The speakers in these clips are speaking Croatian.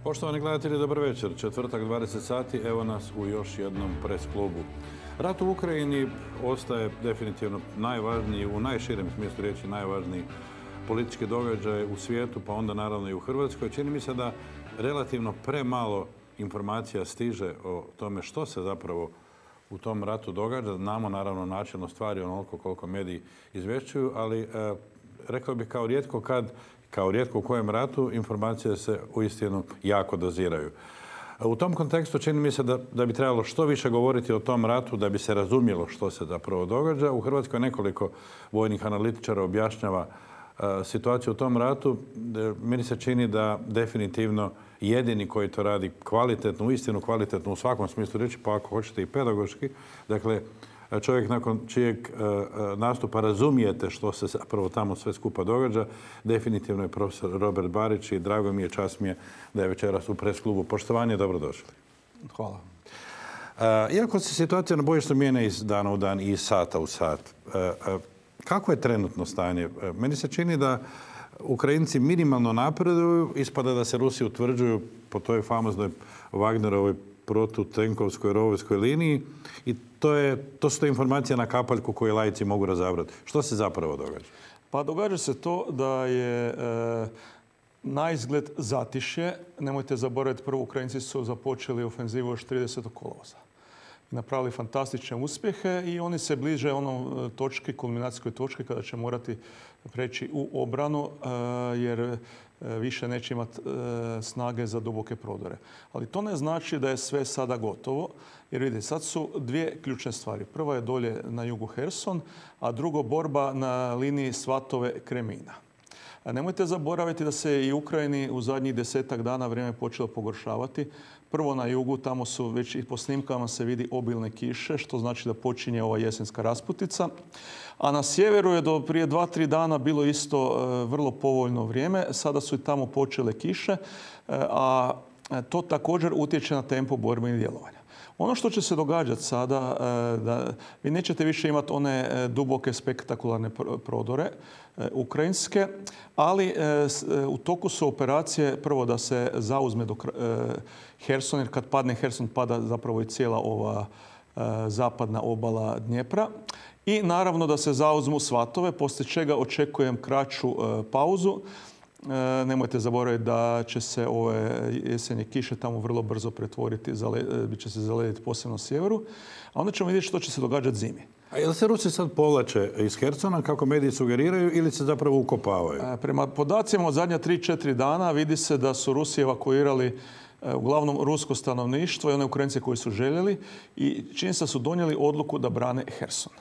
Poštovani gledatelji, dobar večer. Četvrtak 20 sati, evo nas u još jednom pres klubu. Rat u Ukrajini ostaje definitivno najvažniji, u najširem smislu riječi najvažniji politički događaj u svijetu, pa onda naravno i u Hrvatskoj. Čini mi se da relativno premalo informacija stiže o tome što se zapravo u tom ratu događa. Znamo naravno načelno stvari onoliko koliko mediji izvješćuju, ali rekao bih kao rijetko u kojem ratu informacije se uistinu jako doziraju. U tom kontekstu čini mi se da bi trebalo što više govoriti o tom ratu da bi se razumjelo što se zapravo događa. U Hrvatskoj nekoliko vojnih analitičara objašnjava situaciju u tom ratu. Meni se čini da definitivno jedini koji to radi kvalitetno, uistinu kvalitetno u svakom smislu riječi, pa ako hoćete i pedagoški, dakle čovjek nakon čijeg nastupa razumijete što se zapravo tamo sve skupa događa, definitivno je profesor Robert Barić i drago mi je, čast mi je da je večeras u pres klubu. Poštovanje, dobrodošli. Hvala. Iako se situacija na bojištu mijenja iz dana u dan i iz sata u sat, kako je trenutno stanje? Meni se čini da Ukrajinci minimalno napreduju, ispada da se Rusi utvrđuju po toj famoznoj Wagnerovoj protutenkovskoj rovojskoj liniji i to su te informacije na kapaljku koje laici mogu razabrati. Što se zapravo događa? Pa događa se to da je naizgled zatišje. Nemojte zaboraviti, prvo Ukrajinci su započeli ofenzivu još 30. kolovoza. Napravili fantastične uspjehe i oni se bliže onom točki, kulminacijskoj točki kada će morati preći u obranu jer više neće imati snage za duboke prodore. Ali to ne znači da je sve sada gotovo. Jer vidite, sad su dvije ključne stvari. Prva je dolje na jugu Herson, a drugo borba na liniji Svatove-Kremina. Nemojte zaboraviti da se i Ukrajini u zadnjih 10-tak dana vrijeme počelo pogoršavati. Prvo na jugu, tamo su već i po snimkama se vidi obilne kiše, što znači da počinje ova jesenska rasputica. A na sjeveru je do prije 2-3 dana bilo isto vrlo povoljno vrijeme. Sada su i tamo počele kiše, a to također utječe na tempo borbenih djelovanja. Ono što će se događati sada, da vi nećete više imati one duboke spektakularne prodore ukrajinske, ali u toku su operacije prvo da se zauzme do Herson, jer kad padne Herson pada zapravo i cijela ova zapadna obala Dnjepra. I naravno da se zauzmu Svatove, poslije čega očekujem kraću pauzu. Nemojte zaboraviti da će se ove jesenje kiše tamo vrlo brzo pretvoriti, bit će se zalediti posebno sjeveru. A onda ćemo vidjeti što će se događati zimi. A jel se Rusi sad povlače iz Hersona, kako mediji sugeriraju, ili se zapravo ukopavaju? Prema podacima od zadnja 3-4 dana vidi se da su Rusi evakuirali uglavnom rusko stanovništvo i one Ukrajince koji su željeli i čini se da su donijeli odluku da brane Herson.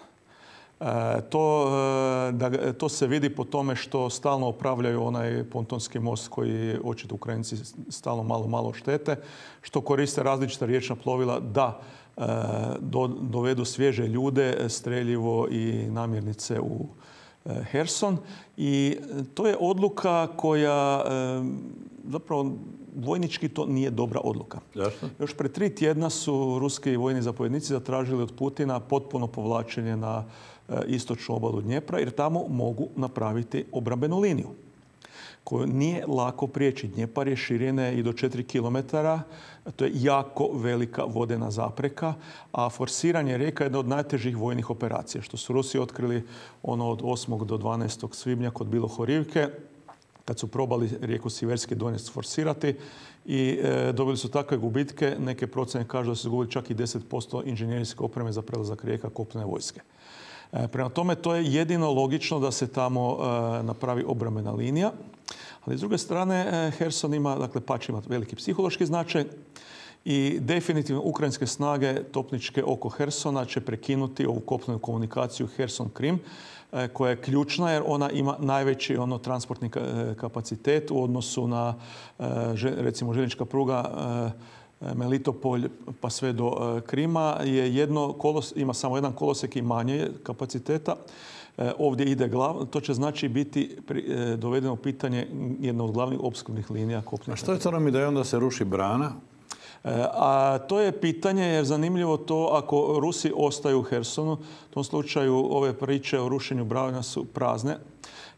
To se vidi po tome što stalno opravljaju onaj pontonski most koji očito Ukrajinci stalno malo štete, što koriste različita riječna plovila da dovedu svježe ljude, streljivo i namirnice u Herson. I to je odluka koja zapravo vojnički to nije dobra odluka. Zašto? Još pred 3 tjedna su ruski vojni zapovjednici zatražili od Putina potpuno povlačenje na istočnu obalu Dnjepra, jer tamo mogu napraviti obrambenu liniju koju nije lako prijeći. Dnjepar je širine i do 4 km. To je jako velika vodena zapreka, a forsiranje rijeka je jedna od najtežih vojnih operacija, što su Rusi otkrili ono od 8. do 12. svibnja kod Bilohorivke, kad su probali rijeku Siverski Donec forsirati i dobili su takve gubitke. Neke procjene kažu da su izgubili čak i 10% inženjerijske opreme za prelazak rijeka kopnene vojske. Prema tome, to je jedino logično da se tamo napravi obrambena linija. Ali s druge strane, Herson ima, dakle, Pać ima veliki psihološki značaj i definitivno ukrajinske snage topničke oko Hersona će prekinuti ovu kopnenu komunikaciju Herson-Krim, koja je ključna jer ona ima najveći transportni kapacitet u odnosu na, recimo, željeznička pruga Melitopolj pa sve do Krima ima samo jedan kolosijek i manje kapaciteta. Ovdje ide glavno. To će znači biti dovedeno u pitanje jedna od glavnih opskrbnih linija kopnene. A što je crnom idejom da se ruši brana? A to je pitanje jer zanimljivo to ako Rusi ostaju u Hersonu, u tom slučaju ove priče o rušenju brana su prazne.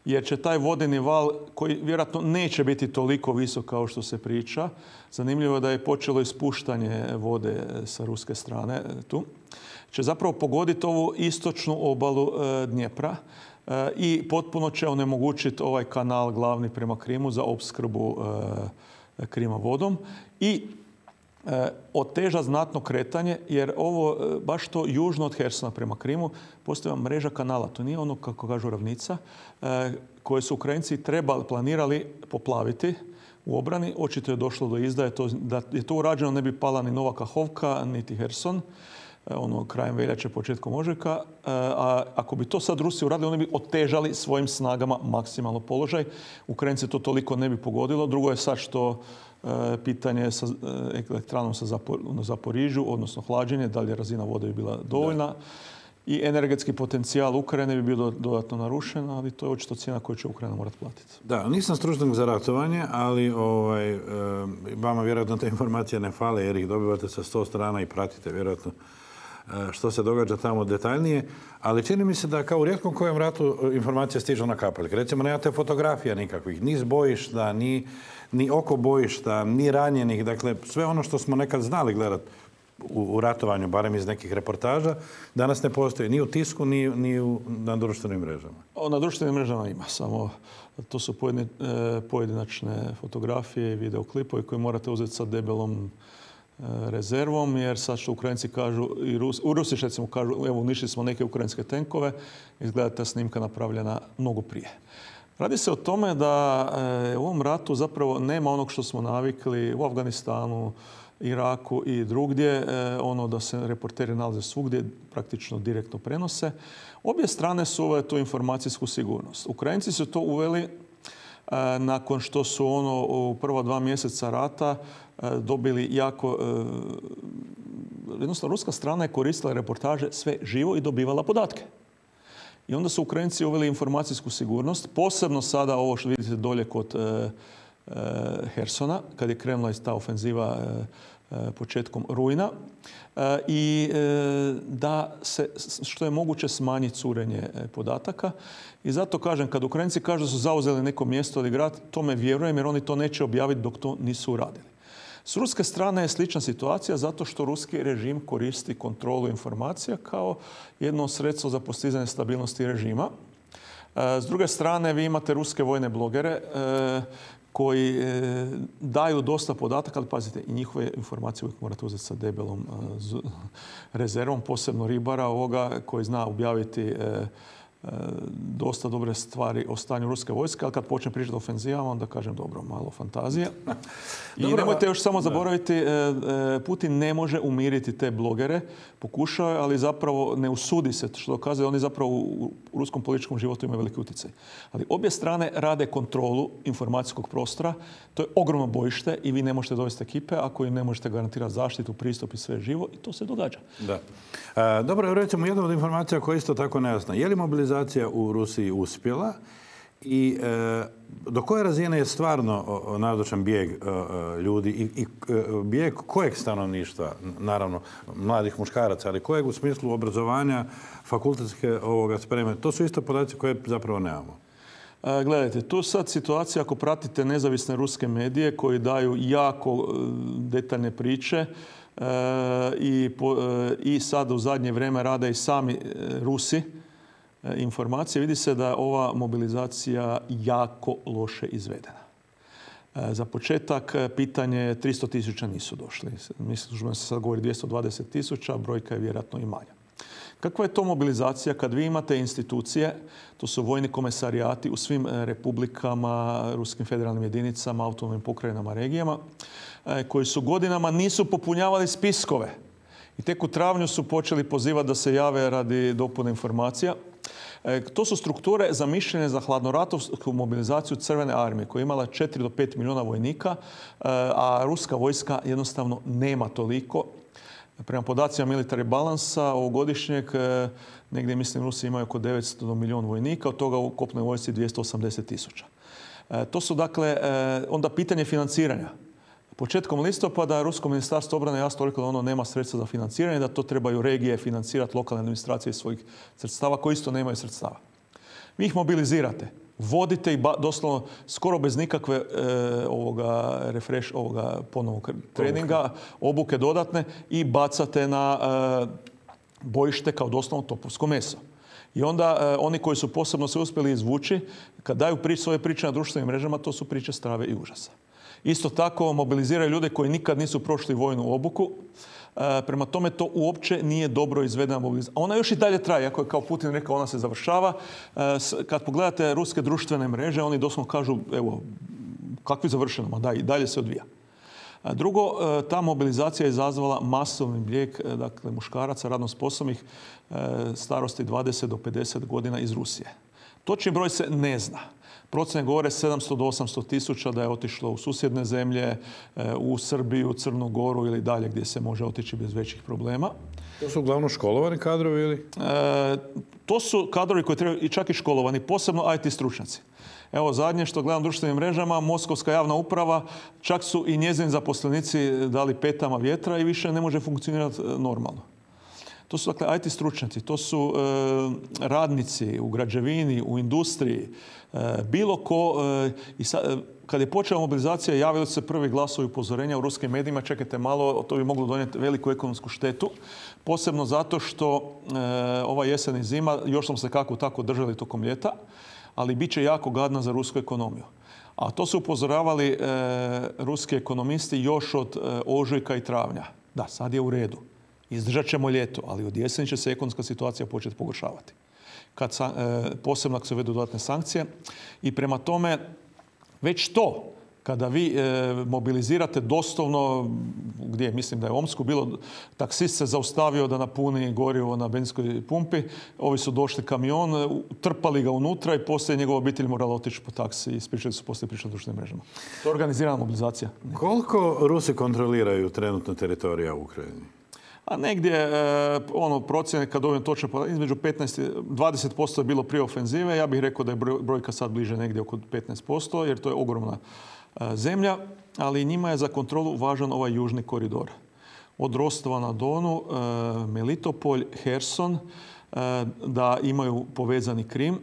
jer će taj vodeni val, koji vjerojatno neće biti toliko visok kao što se priča, zanimljivo je da je počelo ispuštanje vode sa ruske strane tu, će zapravo pogoditi ovu istočnu obalu Dnjepra i potpuno će onemogućiti ovaj kanal glavni prema Krimu za opskrbu Krima vodom i oteža znatno kretanje, jer ovo baš to južno od Hersona prema Krimu postoji mreža kanala. To nije ono, kako kažu, ravnica koje su Ukrajinci planirali poplaviti u obrani. Očito je došlo do izdaje. Da je to urađeno ne bi pala ni Nova Kahovka, niti Herson, krajem veljače, početkom ožujka. A ako bi to sad Rusi uradili, oni bi otežali svojim snagama maksimalno položaj. Ukrajinci to toliko ne bi pogodilo. Drugo je sad što pitanje sa elektranom na Zaporižju, odnosno hlađenje, da li je razina vode bi bila dovoljna. I energetski potencijal Ukrajine bi bio dodatno narušen, ali to je očito cijena koju će Ukrajina morati platiti. Da, nisam stručnjak za ratovanje, ali vama vjerojatno te informacije ne fale jer ih dobivate sa 100 strana i pratite vjerojatno što se događa tamo detaljnije. Ali čini mi se da kao u rijetkom kojem ratu informacije stižu na kapaljke. Recimo, nemate fotografija nikakvih, ni s bojišta, ni oko bojišta, ni ranjenih. Dakle, sve ono što smo nekad znali gledati u ratovanju, barem iz nekih reportaža, danas ne postoji ni u tisku, ni na društvenim mrežama. Na društvenim mrežama ima, samo to su pojedinačne fotografije i videoklipovi koje morate uzeti sa debelom rezervom, jer sad što Ukrajinci kažu, u Rusiji recimo kažu, evo uništili smo neke ukrajinske tenkove, izgleda ta snimka napravljena mnogo prije. Radi se o tome da u ovom ratu zapravo nema onog što smo navikli u Afganistanu, Iraku i drugdje, ono da se reporteri nalaze svugdje, praktično direktno prenose. Obje strane su uvele tu informacijsku sigurnost. Ukrajinci su to uveli nakon što su u prva 2 mjeseca rata dobili jako... Jednostavno, ruska strana je koristila reportaže sve živo i dobivala podatke. I onda su Ukrajinci uveli informacijsku sigurnost, posebno sada ovo što vidite dolje kod Hersona, kad je krenula ta ofenziva početkom rujna, i da se što je moguće smanji curenje podataka. I zato kažem, kad Ukrajinci kažu da su zauzeli neko mjesto ili grad, tome vjerujem jer oni to neće objaviti dok to nisu uradili. S ruske strane je slična situacija zato što ruski režim koristi kontrolu informacija kao jedno sredstvo za postizanje stabilnosti režima. S druge strane, vi imate ruske vojne blogere koji daju dosta podataka, ali pazite, i njihove informacije uvijek morate uzeti sa debelom rezervom, posebno ribara ovoga koji zna objaviti dosta dobre stvari o stanju ruske vojske, ali kad počne pričati o ofenzivama, onda kažem dobro, malo fantazije. I nemojte još samo zaboraviti, Putin ne može umiriti te blogere, pokušao je, ali zapravo ne usudi se, što dokazuje, oni zapravo u ruskom političkom životu imaju veliki utjecaj. Ali obje strane rade kontrolu informacijskog prostora, to je ogromno bojište i vi ne možete dovesti ekipe ako im ne možete garantirati zaštitu, pristup i sve živo, i to se događa. Da. Dobro, recimo jedna od informacija koja je isto tako nejasna. Je li mobilizacija u Rusiji uspjela i do koje razine je stvarno nazočan bijeg ljudi i bijeg kojeg stanovništva, naravno mladih muškaraca, ali kojeg u smislu obrazovanja, fakultetske spreme? To su isto podaci koje zapravo nemamo. Gledajte, tu sad situacija, ako pratite nezavisne ruske medije koji daju jako detaljne priče, i sad u zadnje vrijeme rade i sami Rusi informacije, vidi se da je ova mobilizacija jako loše izvedena. Za početak, pitanje 300.000 nisu došli. Mislim da se sad govori 220.000, brojka je vjerojatno i manja. Kakva je to mobilizacija kad vi imate institucije, to su vojni komisarijati u svim republikama, ruskim federalnim jedinicama, autonomnim pokrajinama, regijama, koji su godinama nisu popunjavali spiskove. I tek u travnju su počeli pozivati da se jave radi dopune informacija. To su strukture zamišljene za hladnoratovsku mobilizaciju Crvene armije koja je imala 4 do 5 milijuna vojnika, a ruska vojska jednostavno nema toliko. Prema podacima Military Balansa ovogodišnjeg, negdje mislim Rusi imaju oko 900 do milijun vojnika, od toga u kopnoj vojsci 280.000. To su dakle onda pitanje financiranja. Početkom listopada Rusko ministarstvo obrane jasno reklo da ono nema sredstva za financiranje, da to trebaju regije financirati, lokalne administracije iz svojih sredstava koji isto nemaju sredstava. Vi ih mobilizirate. vodite ih doslovno skoro bez nikakve ponovnog treninga, obuke dodatne i bacate na bojište kao doslovno topovsko meso. I onda oni koji su posebno se uspjeli izvući, kad daju svoje priče na društvenim mrežama, to su priče strave i užasa. Isto tako mobiliziraju ljude koji nikad nisu prošli vojnu obuku. Prema tome to uopće nije dobro izvedena mobilizacija. A ona još i dalje traje, ako je kao Putin rekao, ona se završava. Kad pogledate ruske društvene mreže, oni doslovno kažu, evo, kakvi završeno, ma da, i dalje se odvija. Drugo, ta mobilizacija je izazvala masovni bijeg, dakle, muškaraca radno sposobnih starosti 20 do 50 godina iz Rusije. Točni broj se ne zna. Procjene govore 700 do 800 tisuća da je otišlo u susjedne zemlje, u Srbiju, Crnu Goru ili dalje gdje se može otići bez većih problema. To su uglavnom školovani kadrovi ili? To su kadrovi koji trebaju i čak i školovani, posebno IT stručnjaci. Evo zadnje što gledam društvenim mrežama, Moskovska javna uprava, čak su i njezini zaposlenici dali petama vjetra i više ne može funkcionirati normalno. To su dakle IT stručnjaci, to su radnici u građevini, u industriji, bilo ko. Kad je počela mobilizacija, javili su se prvi glasovi upozorenja u ruskim medijima, čekajte malo, to bi moglo donijeti veliku ekonomsku štetu. Posebno zato što ova jesen i zima, još smo se kako tako držali tokom ljeta, ali bit će jako gadna za rusku ekonomiju. A to su upozoravali ruski ekonomisti još od ožujka i travnja. Da, sad je u redu. Izdržat ćemo ljeto, ali od jeseni će se ekonomska situacija početi pogoršavati. Posebno ako se uvedu dodatne sankcije. I prema tome, već to, kada vi mobilizirate doslovno, gdje mislim da je u Omsku bilo, taksist se zaustavio da napuni gorivo na benzinskoj pumpi, ovi su došli kamion, trpali ga unutra i poslije njegova obitelj morala otići po taksi i ispričali su poslije pričali na društvenim mrežama. To je organizirana mobilizacija. Koliko Rusi kontroliraju trenutno teritorija u Ukrajini? A negdje procjene, kad dobijem točno podatke, između 20% je bilo prije ofenzive. Ja bih rekao da je brojka sad bliže negdje oko 15%, jer to je ogromna zemlja, ali njima je za kontrolu važan ovaj južni koridor. Od Rostova na Donu, Melitopolj, Herson, da imaju povezani Krim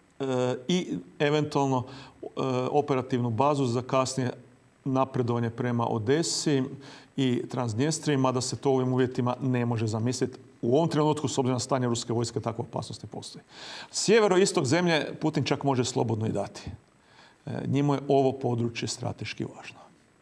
i eventualno operativnu bazu za kasnije napredovanje prema Odesi i Transnjestriji, mada se to u ovim uvjetima ne može zamisliti. U ovom trenutku, s obzirom na stanje ruske vojske, takva opasnost ne postoji. Sjeveroistok zemlje Putin čak može slobodno i dati. Njima je ovo područje strateški važno.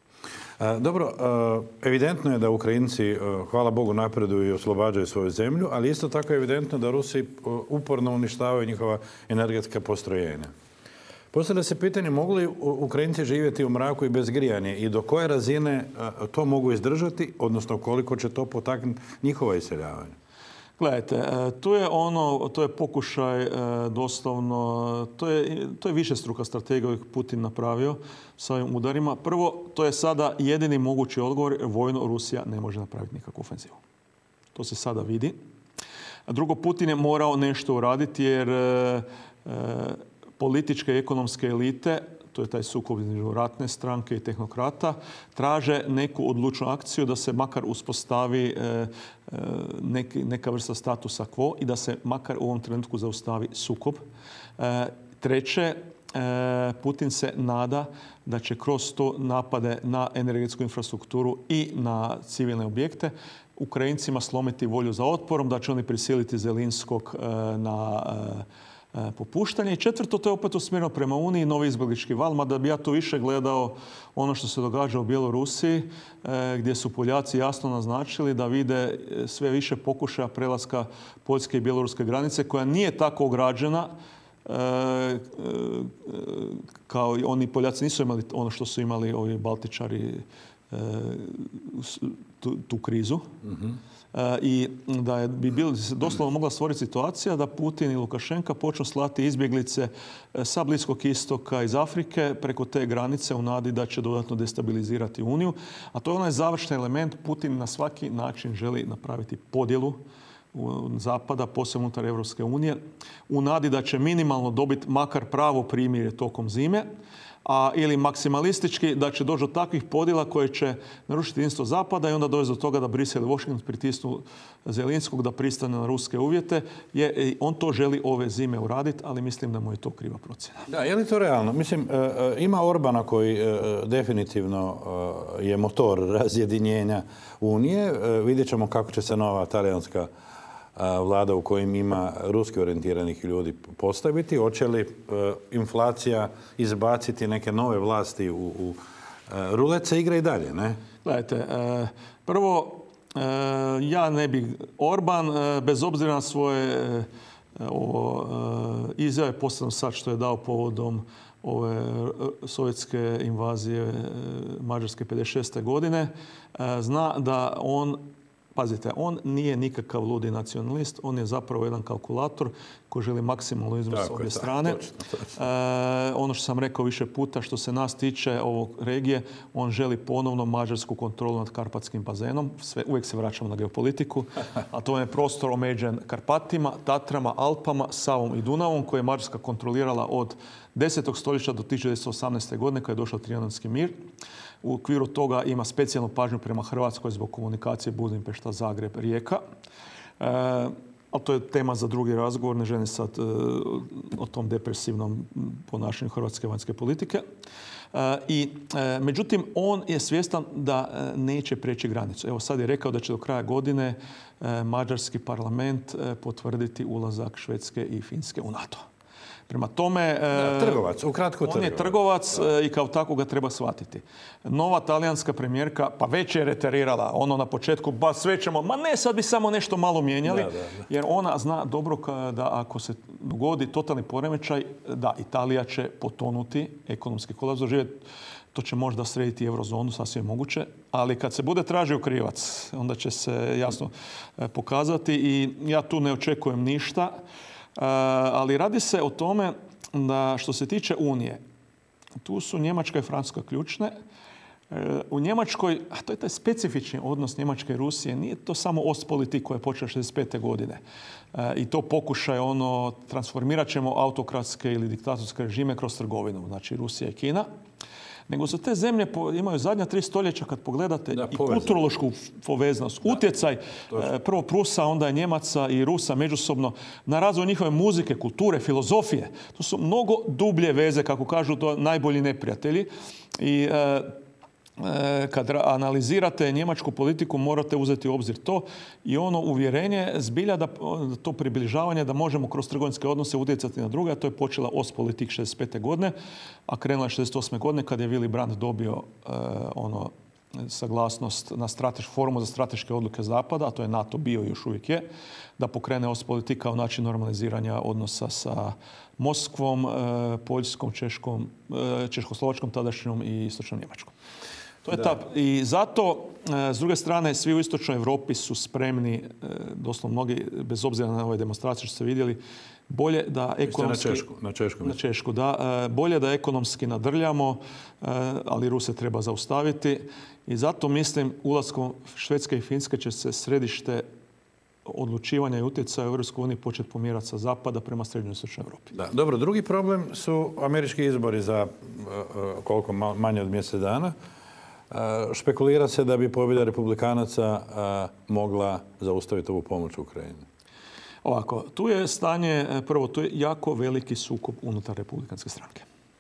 Dobro, evidentno je da Ukrajinci, hvala Bogu, napreduju i oslobađaju svoju zemlju, ali isto tako je evidentno da Rusi uporno uništavaju njihova energetska postrojenja. Postavlja se pitanje, mogu li Ukrajinci živjeti u mraku i bez grijanja i do koje razine to mogu izdržati, odnosno koliko će to potaknuti njihova iseljavanja? Gledajte, to je pokušaj doslovno, to je višestruka strategija koju Putin napravio s ovim udarima. Prvo, to je sada jedini mogući odgovor, vojno Rusija ne može napraviti nikakvu ofenzivu. To se sada vidi. Drugo, Putin je morao nešto uraditi jer političke i ekonomske elite, to je taj sukob između ratne stranke i tehnokrata, traže neku odlučnu akciju da se makar uspostavi neka vrsta statusa quo i da se makar u ovom trenutku zaustavi sukob. Treće, Putin se nada da će kroz to napade na energetsku infrastrukturu i na civilne objekte Ukrajincima slomiti volju za otporom, da će oni prisiliti Zelinskog na popuštanje. I četvrto, to je opet usmjereno prema Uniji, novi izbjeglički val, mada bi ja tu više gledao ono što se događa u Bjelorusiji, gdje su Poljaci jasno naznačili da vide sve više pokušaja prelaska poljske i bjeloruske granice, koja nije tako ograđena kao i oni Poljaci nisu imali ono što su imali ovi Baltičari, tu krizu. I da bi se doslovno mogla stvoriti situacija da Putin i Lukašenka počnu slati izbjeglice sa Bliskog istoka iz Afrike preko te granice u nadi da će dodatno destabilizirati Uniju. A to je onaj završni element. Putin na svaki način želi napraviti podjelu Zapada, posebno unutar Europske unije, u nadi da će minimalno dobiti makar pravo primirje tokom zime, ili maksimalistički da će doći do takvih podjela koje će narušiti jedinstvo Zapada i onda dovesti do toga da Brisel i Washington pritisnu Zelinskog da pristane na ruske uvjete. On to želi ove zime uraditi, ali mislim da mu je to kriva procjena. Da, je li to realno? Mislim, ima Orbana koji definitivno je motor razjedinjenja Unije. Vidjet ćemo kako će se nova talijanska vlada u kojim ima ruski orijentiranih ljudi postaviti. Hoće li inflacija izbaciti neke nove vlasti u rulet se igra i dalje, ne? Gledajte, prvo, ja ne bih Orban, bez obzira na svoje izjave, posebno sad što je dao povodom ove sovjetske invazije Mađarske 56. godine, zna da on, pazite, on nije nikakav ludi nacionalist, on je zapravo jedan kalkulator koji želi maksimalno iznos s obje strane. Točno. Ono što sam rekao više puta, što se nas tiče ovog regije, on želi ponovno mađarsku kontrolu nad Karpatskim bazenom. Uvijek se vraćamo na geopolitiku, a to je prostor omeđen Karpatima, Tatrama, Alpama, Savom i Dunavom, koje je Mađarska kontrolirala od 10. stoljeća do 1918. godine kada je došao Trianonski mir. U okviru toga ima specijalnu pažnju prema Hrvatskoj zbog komunikacije Budimpešta, Zagreb, Rijeka. Ali to je tema za drugi razgovor, ne želim sad o tom depresivnom ponašanju hrvatske vanjske politike. Međutim, on je svjestan da neće preći granicu. Evo sad je rekao da će do kraja godine mađarski parlament potvrditi ulazak Švedske i Finske u NATO. Prema tome, trgovac, ukratko on je trgovac i kao tako ga treba shvatiti. Nova talijanska premijerka, pa već je reterirala ono na početku, sve ćemo, ma ne, sad bi samo nešto malo mijenjali, jer ona zna dobro da ako se dogodi totalni poremećaj, da Italija će potonuti, ekonomski kolaps doživjeti. To će možda srediti eurozonu, sasvim moguće, ali kad se bude tražio krivac, onda će se jasno pokazati i ja tu ne očekujem ništa. Ali radi se o tome da što se tiče Unije, tu su Njemačka i Francuska ključne. U Njemačkoj, a to je taj specifični odnos Njemačke i Rusije, nije to samo Ostpolitik koja je počela 65. godine. I to pokušaj transformirat ćemo autokratske ili diktatorske režime kroz trgovinu, znači Rusija i Kina. Nego su te zemlje imaju zadnja 3 stoljeća kad pogledate i kulturološku povezanost, utjecaj prvo Prusa, onda Njemaca i Rusa međusobno na razvoj njihove muzike, kulture, filozofije. To su mnogo dublje veze, kako kažu to najbolji neprijatelji. I kad analizirate njemačku politiku morate uzeti u obzir to i ono uvjerenje zbilja da to približavanje da možemo kroz trgovinske odnose utjecati na druge, a to je počela Ostpolitik 65. godine, a krenula je 68. godine kad je Willy Brandt dobio saglasnost na forumu za strateške odluke Zapada, a to je NATO bio i još uvijek je, da pokrene Ostpolitik kao način normaliziranja odnosa sa Moskvom, Poljskom, Češkoslovačkom tadašnjom i Istočnom Njemačkom. To je I zato, s druge strane, svi u Istočnoj Europi su spremni, doslovno mnogi, bez obzira na ove demonstracije što ste vidjeli, bolje da ekonomski... Na Češku, da. Bolje da ekonomski nadrljamo, ali Ruse treba zaustaviti. I zato mislim, ulaskom Švedske i Finske će se središte odlučivanja i utjecaja u EU početi pomjerati sa zapada prema srednjoj Istočnoj Europi. Da, dobro, drugi problem su američki izbori za koliko manje od mjesec dana. Špekulira se da bi pobjeda republikanaca mogla zaustaviti ovu pomoć u Ukrajini. Ovako, tu je stanje, prvo, tu je jako veliki sukob unutar republikanske stranke.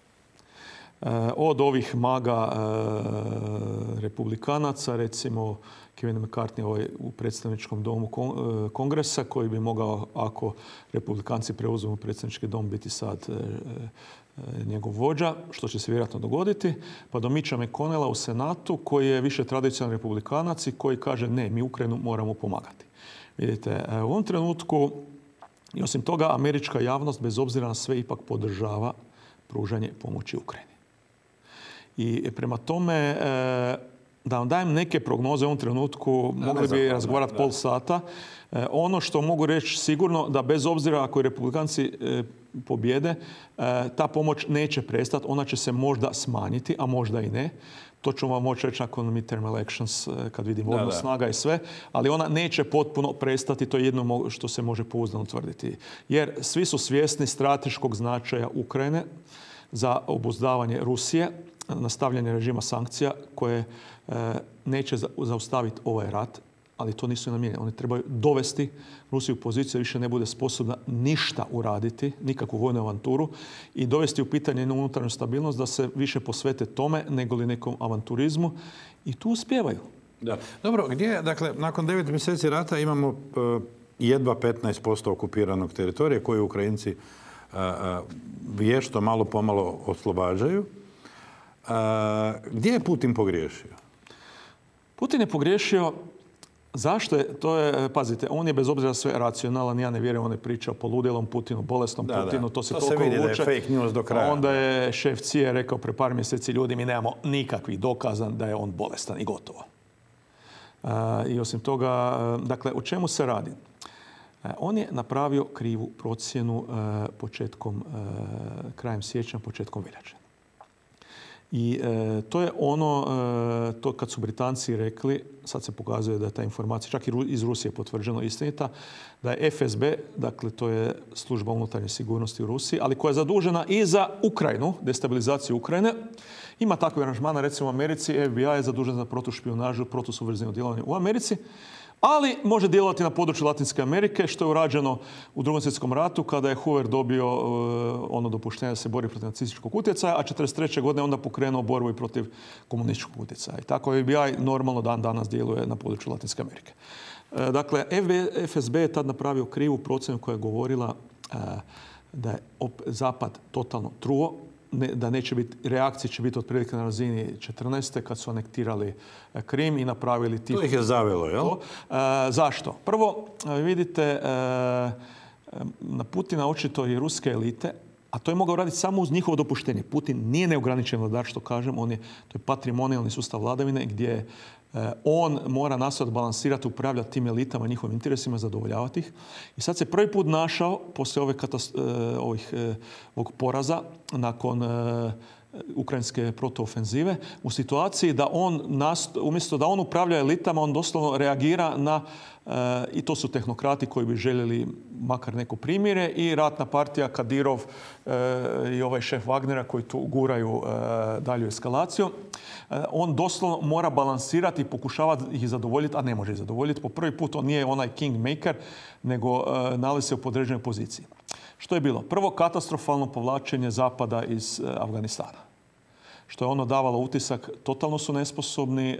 Od ovih maga republikanaca, recimo Kevin McCarthy u predstavničkom domu kongresa, koji bi mogao, ako republikanci preuzmu predstavnički dom, biti sad njegov vođa, što će se vjerojatno dogoditi, pa do Mitcha McConnella u Senatu, koji je više tradicionalni republikanac i koji kaže ne, mi Ukrajinu moramo pomagati. Vidite, u ovom trenutku, i osim toga, američka javnost, bez obzira na sve, ipak podržava pružanje pomoći Ukrajini. I prema tome, da vam dajem neke prognoze u ovom trenutku, mogli bi razgovarati pol sata. Ono što mogu reći sigurno, da bez obzira ako republikanci pobjede, ta pomoć neće prestati, ona će se možda smanjiti, a možda i ne. To ću vam moći reći nakon midterm elections, kad vidimo odnos snaga i sve, ali ona neće potpuno prestati, to je jedno što se može pouzdano tvrditi. Jer svi su svjesni strateškog značaja Ukrajine za obuzdavanje Rusije, nastavljanje režima sankcija koje neće zaustaviti ovaj rat, ali to nisu namijenjeni. Oni trebaju dovesti Rusiju u poziciju da više ne bude sposobna ništa uraditi, nikakvu vojnu avanturu i dovesti u pitanje jednu unutarnju stabilnost da se više posvete tome nego li nekom avanturizmu i tu uspijevaju. Da. Dobro, dakle, nakon 9 mjeseci rata imamo jedva 15% okupiranog teritorija koje Ukrajinci vješto malo pomalo oslobađaju. Gdje je Putin pogriješio? Putin je pogriješio. Zašto je? Pazite, on je bez obzira sve racionalan, ja ne vjerujem, on je pričao o poludelom Putinu, bolesnom Putinu, to se toliko vidi vuče. Da je fake news do kraja. Onda je šef CIA rekao pre par mjeseci, ljudi, mi nemamo nikakvih dokaza da je on bolestan i gotovo. I osim toga, dakle, o čemu se radi? On je napravio krivu procjenu krajem siječnja, početkom veljače. I to je to kad su Britanci rekli, sad se pokazuje da je ta informacija, čak i iz Rusije potvrđeno istinita, da je FSB, dakle to je služba unutarnje sigurnosti u Rusiji, ali koja je zadužena i za Ukrajinu, destabilizaciju Ukrajine. Ima takve aranžmana, recimo u Americi, FBI je zadužen za protušpijunažu, protusubverzivno djelovanje u Americi, ali može djelovati na području Latinske Amerike, što je urađeno u Drugom svjetskom ratu kada je Hoover dobio ono dopuštenje da se bori protiv nacističkog utjecaja, a 1943. godine onda pokrenuo borbu i protiv komunističkog utjecaja. I tako FBI normalno danas djeluje na području Latinske Amerike. Dakle, FSB je tad napravio krivu procjenu koja je govorila da je Zapad totalno truo, da neće biti, reakcije će biti otprilike na razini 14. kad su anektirali Krim i napravili To ih je zavelo, jel? Zašto? Prvo, vidite, na Putina očito i ruske elite, a to je mogao raditi samo uz njihovo dopuštenje. Putin nije neograničen vladar, što kažem, to je patrimonijalni sustav vladavine gdje on mora nastojati balansirati, upravljati tim elitama, njihovim interesima, zadovoljavati ih. I sad se prvi put našao, poslije ovog poraza, nakon ukrajinske protuofenzive, u situaciji da on, umjesto da on upravlja elitama, on doslovno reagira na, i to su tehnokrati koji bi željeli makar neko primjere, i ratna partija Kadirov i ovaj šef Wagnera koji tu guraju dalju eskalaciju. On doslovno mora balansirati i pokušava ih zadovoljiti, a ne može ih zadovoljiti. Po prvi put on nije onaj kingmaker, nego nalazi se u podređenoj poziciji. Što je bilo? Prvo, katastrofalno povlačenje Zapada iz Afganistana. Što je ono davalo utisak, totalno su nesposobni.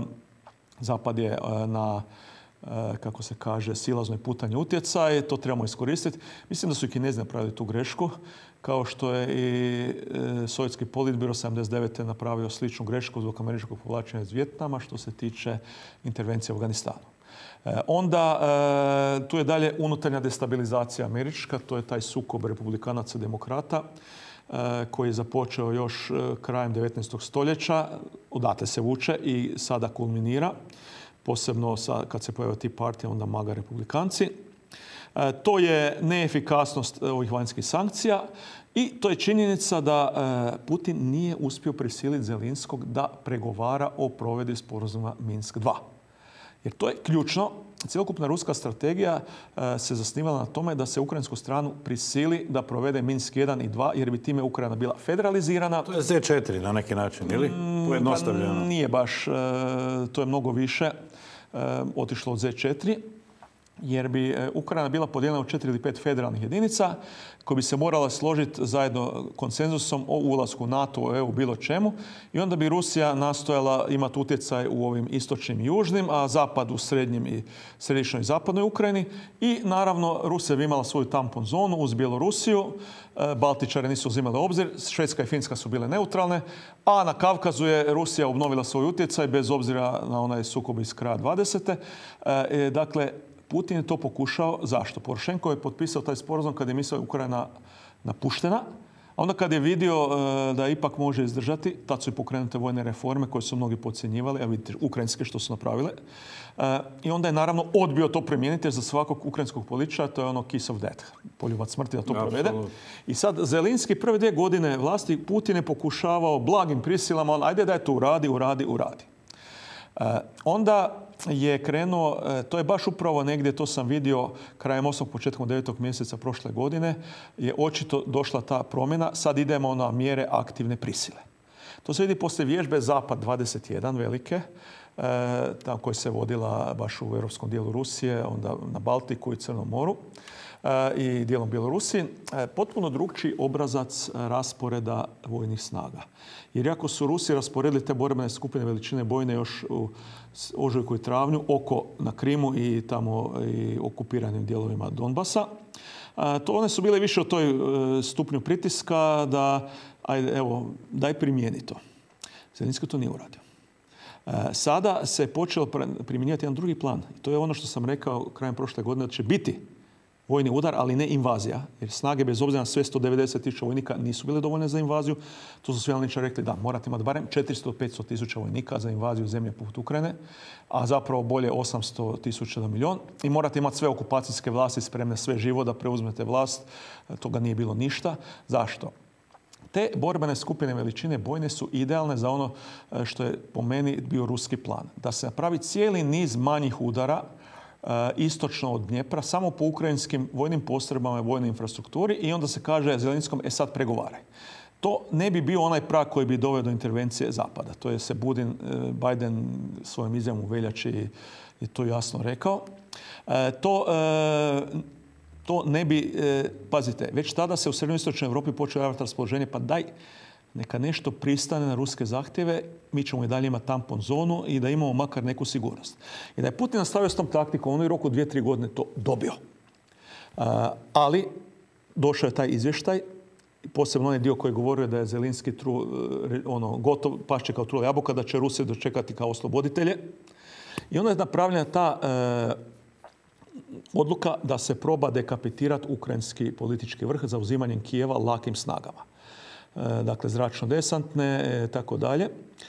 Zapad je na, kako se kaže, silaznoj putanji utjecaj. To trebamo iskoristiti. Mislim da su i Kinezi napravili tu grešku, kao što je i sovjetski politbiro 79. napravio sličnu grešku zbog američkog povlačenja iz Vijetnama što se tiče intervencije u Afganistanu. Onda tu je dalje unutarnja destabilizacija američka, to je taj sukob republikanaca i demokrata koji je započeo još krajem 19. stoljeća, odatle se vuče i sada kulminira, posebno kad se pojavio Tea Party, onda MAGA republikanci. To je neefikasnost ovih vanjskih sankcija i to je činjenica da Putin nije uspio prisiliti Zelinskog da pregovara o provedbi sporazuma Minsk 2. Jer to je ključno. Cjelokupna ruska strategija se zasnivala na tome da se ukrajinsku stranu prisili da provede Minsk 1 i 2, jer bi time Ukrajina bila federalizirana. To je Z4 na neki način, ili? Pojednostavljeno. Nije baš. To je mnogo više otišlo od Z4. Jer bi Ukrajina bila podijeljena u 4 ili 5 federalnih jedinica koje bi se morala složiti zajedno konsenzusom o ulasku u NATO, u EU, bilo čemu. I onda bi Rusija nastojala imati utjecaj u ovim istočnim i južnim, a Zapad u srednjim i središnjoj i zapadnoj Ukrajini. I naravno Rusija bi imala svoju tampon zonu uz Bjelorusiju. Baltičari nisu uzimali u obzir. Švedska i Finska su bile neutralne. A na Kavkazu je Rusija obnovila svoj utjecaj bez obzira na onaj sukob iz kraja 20. Dakle, Putin je to pokušao. Zašto? Porošenko je potpisao taj sporazum kad je mislio da je Ukrajina napuštena, a onda kad je vidio da ipak može izdržati, tad su i pokrenute vojne reforme koje su mnogi podcjenjivali, a vidite ukrajinske što su napravile. I onda je naravno odbio to primijeniti, jer za svakog ukrajinskog političara to je ono kiss of death, poljubac smrti da to provede. I sad Zelinski prve 2 godine vlasti Putin je pokušavao blagim prisilama, ajde da je to uradi. Onda je krenuo, to je baš upravo negdje, to sam vidio krajem 8. početkom 9. mjeseca prošle godine, je očito došla ta promjena. Sad idemo na mjere aktivne prisile. To se vidi poslije vježbe Zapad 21 velike, tamo koja se vodila baš u europskom dijelu Rusije, onda na Baltiku i Crnom moru i dijelom Bjelorusiji, potpuno drukčiji obrazac rasporeda vojnih snaga. Jer ako su Rusi rasporedili te borbene skupine veličine bojne još u ožujku i travnju na Krimu i tamo i okupiranim dijelovima Donbasa, to one su bile više o toj stupnju pritiska da, ajde, evo, daj primijeni to. Zelenski to nije uradio. Sada se počelo primjenjivati jedan drugi plan. To je ono što sam rekao krajem prošle godine, da će biti vojni udar, ali ne invazija. Jer snage, bez obzira na sve 190.000 vojnika, nisu bile dovoljne za invaziju. Tu su svi analitičari rekli da morate imati barem 400 do 500.000 vojnika za invaziju zemlje poput Ukrajine, a zapravo bolje 800.000 do milijun. I morate imati sve okupacijske vlasti spremne, sve živo da preuzmete vlast. Toga nije bilo ništa. Zašto? Te borbene skupine veličine bojne su idealne za ono što je po meni bio ruski plan. Da se napravi cijeli niz manjih udara istočno od Dnjepra, samo po ukrajinskim vojnim postrojbama i vojnoj infrastrukturi i onda se kaže Zelenskom, sad pregovaraj. To ne bi bio onaj prag koji bi doveo do intervencije Zapada. To je se Biden svojom izjavom u veljači je to jasno rekao. To ne bi, pazite, već tada se u srednjoistočnoj Europi počelo javljati raspoloženje, pa daj, neka nešto pristane na ruske zahtjeve, mi ćemo i dalje imati tampon zonu i da imamo makar neku sigurnost. I da je Putin nastavio s tom taktikom, on je u roku 2-3 godine to dobio. Ali došao je taj izvještaj, posebno onaj dio koji govorio da je Zelenski gotov, pašće kao trula jabuka, da će Rusiju dočekati kao osloboditelje. I onda je napravljena ta odluka da se proba dekapitirati ukrajinski politički vrh za uzimanjem Kijeva lakim snagama. Dakle, zračno-desantne, tako dalje,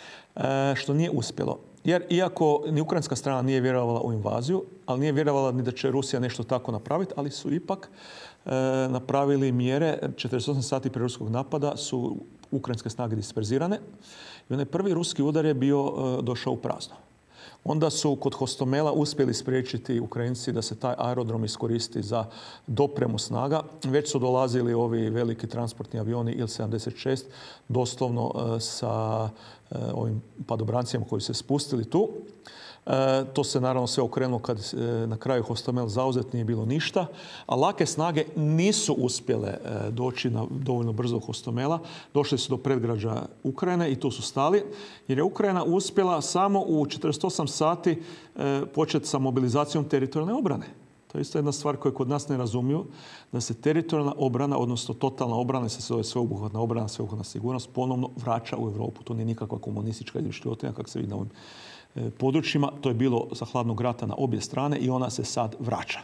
što nije uspjelo. Jer iako ni ukrajinska strana nije vjerovala u invaziju, ali nije vjerovala ni da će Rusija nešto tako napraviti, ali su ipak napravili mjere. 48 sati prije ruskog napada su ukrajinske snage disperzirane i onaj prvi ruski udar je došao u prazno. Onda su kod Hostomela uspjeli spriječiti Ukrajinci da se taj aerodrom iskoristi za dopremu snaga. Već su dolazili ovi veliki transportni avioni Il-76 doslovno sa ovim padobrancima koji se spustili tu. To se naravno sve okrenulo kad na kraju Hostomel zauzet, nije bilo ništa. A lake snage nisu uspjele doći dovoljno brzo Hostomela. Došli su do predgrađa Ukrajine i tu su stali. Jer je Ukrajina uspjela samo u 48 sati početi sa mobilizacijom teritorijalne obrane. To je isto jedna stvar koju kod nas ne razumiju, da se teritorijalna obrana, odnosno totalna obrana, se zove sveobuhvatna obrana, sveobuhvatna sigurnost, ponovno vraća u Europu. To nije nikakva komunistička izmišljotina, kako se vidi na ovim područjima. To je bilo za hladnog rata na obje strane i ona se sad vraća.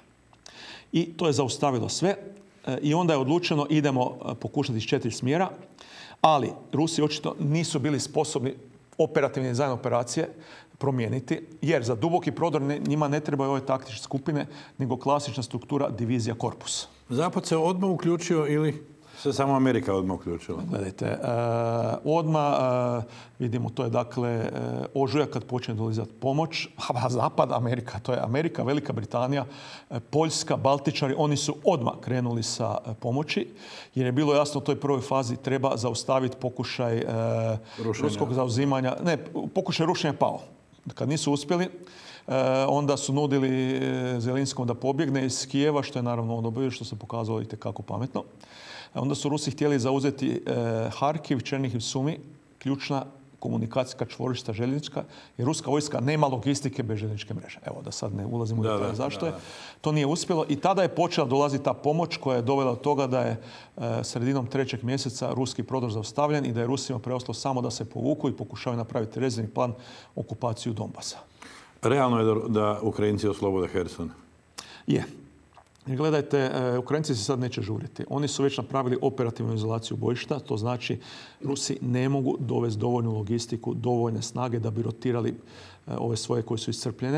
I to je zaustavilo sve i onda je odlučeno idemo pokušati iz 4 smjera, ali Rusi očito nisu bili sposobni operativni dizajn operacije promijeniti, jer za duboki prodor njima ne trebaju ove taktičke skupine, nego klasična struktura divizija korpus. Zapad se odmah uključio ili se samo Amerika odmah uključila? Gledajte, odmah vidimo, to je dakle ožujak kad počne dolaziti pomoć, a Zapad, Amerika, to je Amerika, Velika Britanija, Poljska, Baltičari, oni su odmah krenuli sa pomoći, jer je bilo jasno u toj prvoj fazi treba zaustaviti pokušaj ruskog zauzimanja, pokušaj rušenja pao. Kad nisu uspjeli, onda su nudili Zelenskom da pobjegne iz Kijeva, što je naravno odobrio, što se pokazalo itekako pametno. Onda su Rusi htjeli zauzeti Harkiv, Černihiv, Sumi, ključna komunikacijska čvorišta željeznička, jer ruska vojska nema logistike bez željezničke mreže. Evo, da sad ne ulazimo u detalje zašto je. To nije uspjelo i tada je počela dolaziti ta pomoć koja je dovela do toga da je sredinom 3. mjeseca ruski prodor zaustavljen i da je Rusima preostalo samo da se povuku i pokušavaju napraviti rezervni plan okupaciju Donbasa. Realno je da Ukrajinci oslobode Herson? Je. Gledajte, Ukrajinci se sad neće žuriti. Oni su već napravili operativnu izolaciju bojišta. To znači Rusi ne mogu dovesti dovoljnu logistiku, dovoljne snage da bi rotirali ove svoje koje su iscrpljene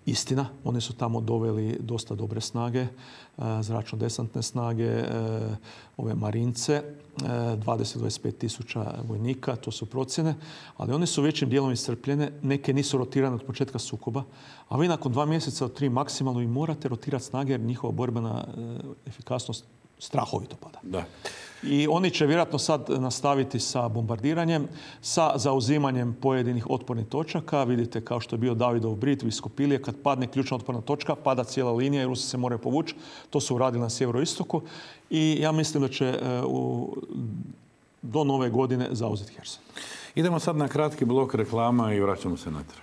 Istina, oni su tamo doveli dosta dobre snage, zračno-desantne snage, ove marince, 20-25 tisuća vojnika, to su procjene, ali one su većim dijelom iscrpljene, neke nisu rotirane od početka sukoba, a vi nakon 2 mjeseca od 3 maksimalno i morate rotirati snage jer njihova borbena efikasnost strahovito pada. Da. I oni će vjerojatno sad nastaviti sa bombardiranjem, sa zauzimanjem pojedinih otpornih točaka. Vidite, kao što je bio Davidov Brit, Viskopilije, kad padne ključna otporna točka, pada cijela linija i Rusi se moraju povući. To su uradili na sjeveroistoku i ja mislim da će do nove godine zauzeti Herson. Idemo sad na kratki blok reklama i vraćamo se natrag.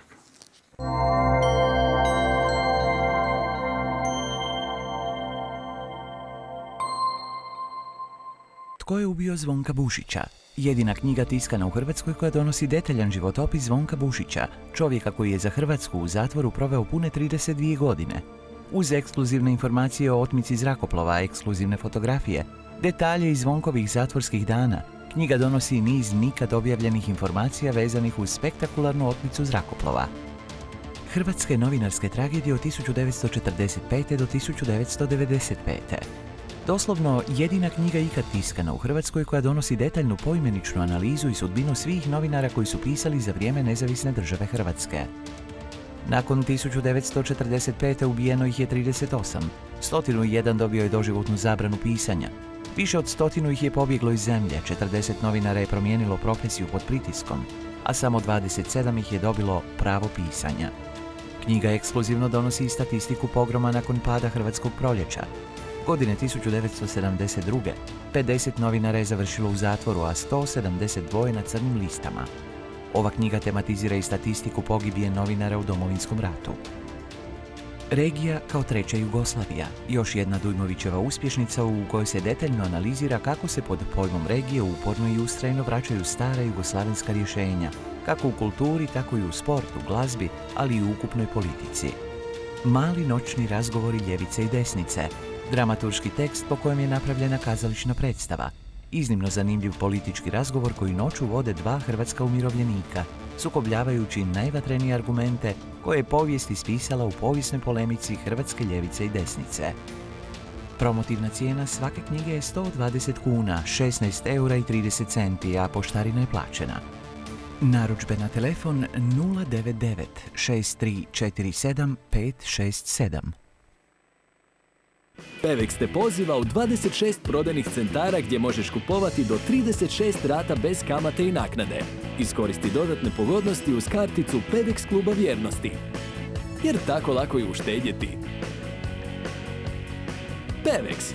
Tko je ubio Zvonka Bušića? Jedina knjiga tiskana u Hrvatskoj koja donosi detaljan životopis Zvonka Bušića, čovjeka koji je za Hrvatsku u zatvoru proveo pune 32 godine. Uz ekskluzivne informacije o otmici zrakoplova, ekskluzivne fotografije, detalje iz Zvonkovih zatvorskih dana, knjiga donosi niz nikad objavljenih informacija vezanih uz spektakularnu otmicu zrakoplova. Hrvatske novinarske tragedije od 1945. do 1995. Doslovno jedina knjiga ikad tiskana u Hrvatskoj koja donosi detaljnu poimeničnu analizu i sudbinu svih novinara koji su pisali za vrijeme nezavisne države Hrvatske. Nakon 1945. ubijeno ih je 38, 101 dobio je doživotnu zabranu pisanja. Više od 100 ih je pobjeglo iz zemlje, 40 novinara je promijenilo profesiju pod pritiskom, a samo 27 ih je dobilo pravo pisanja. Knjiga ekskluzivno donosi i statistiku pogroma nakon pada Hrvatskog proljeća. Godine 1972. 50 novinara je završilo u zatvoru, a 172 na crnim listama. Ova knjiga tematizira i statistiku pogibije novinara u Domovinskom ratu. Regija kao treća Jugoslavija, još jedna Dujmovićeva uspješnica u kojoj se detaljno analizira kako se pod pojmom regije uporno i ustrajno vraćaju stara jugoslavenska rješenja, kako u kulturi, tako i u sportu, glazbi, ali i u ukupnoj politici. Mali noćni razgovori ljevice i desnice, dramaturški tekst po kojem je napravljena kazališna predstava, iznimno zanimljiv politički razgovor koji noću vode 2 hrvatska umirovljenika, sukobljavajući najvatrenije argumente koje je povijest ispisala u povijesnoj polemici hrvatske ljevice i desnice. Promotivna cijena svake knjige je 120 kuna, 16,30 €, a poštarina je plaćena. Narudžbe na telefon 099 6347 567. Pevex te poziva u 26 prodajnih centara gdje možeš kupovati do 36 rata bez kamate i naknade. Iskoristi dodatne pogodnosti uz karticu Pevex kluba vjernosti. Jer tako lako je uštedjeti. Pevex.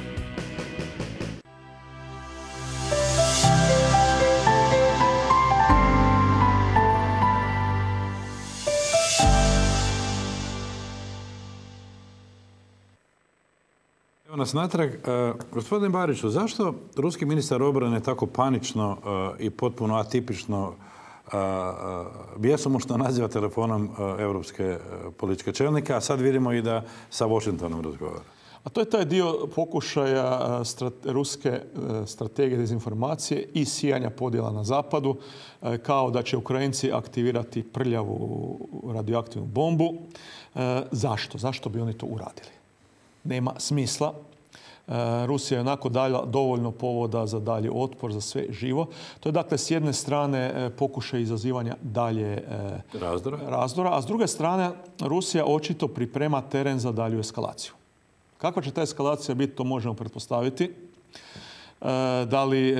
Evo nas natrag. Gospodin Bariću, zašto ruski ministar obrane tako panično i potpuno atipično bjesomučno naziva telefonom europske političke čelnike, a sad vidimo i da sa Washingtonom razgovara? A to je taj dio pokušaja ruske strategije dezinformacije i sijanja podjela na zapadu, kao da će Ukrajinci aktivirati prljavu radioaktivnu bombu. Zašto? Zašto bi oni to uradili? Nema smisla. Rusija je onako dala dovoljno povoda za dalji otpor, za sve živo. To je dakle s jedne strane pokušaj izazivanja dalje razdora, a s druge strane Rusija očito priprema teren za dalju eskalaciju. Kakva će ta eskalacija biti, to možemo pretpostaviti. Da li,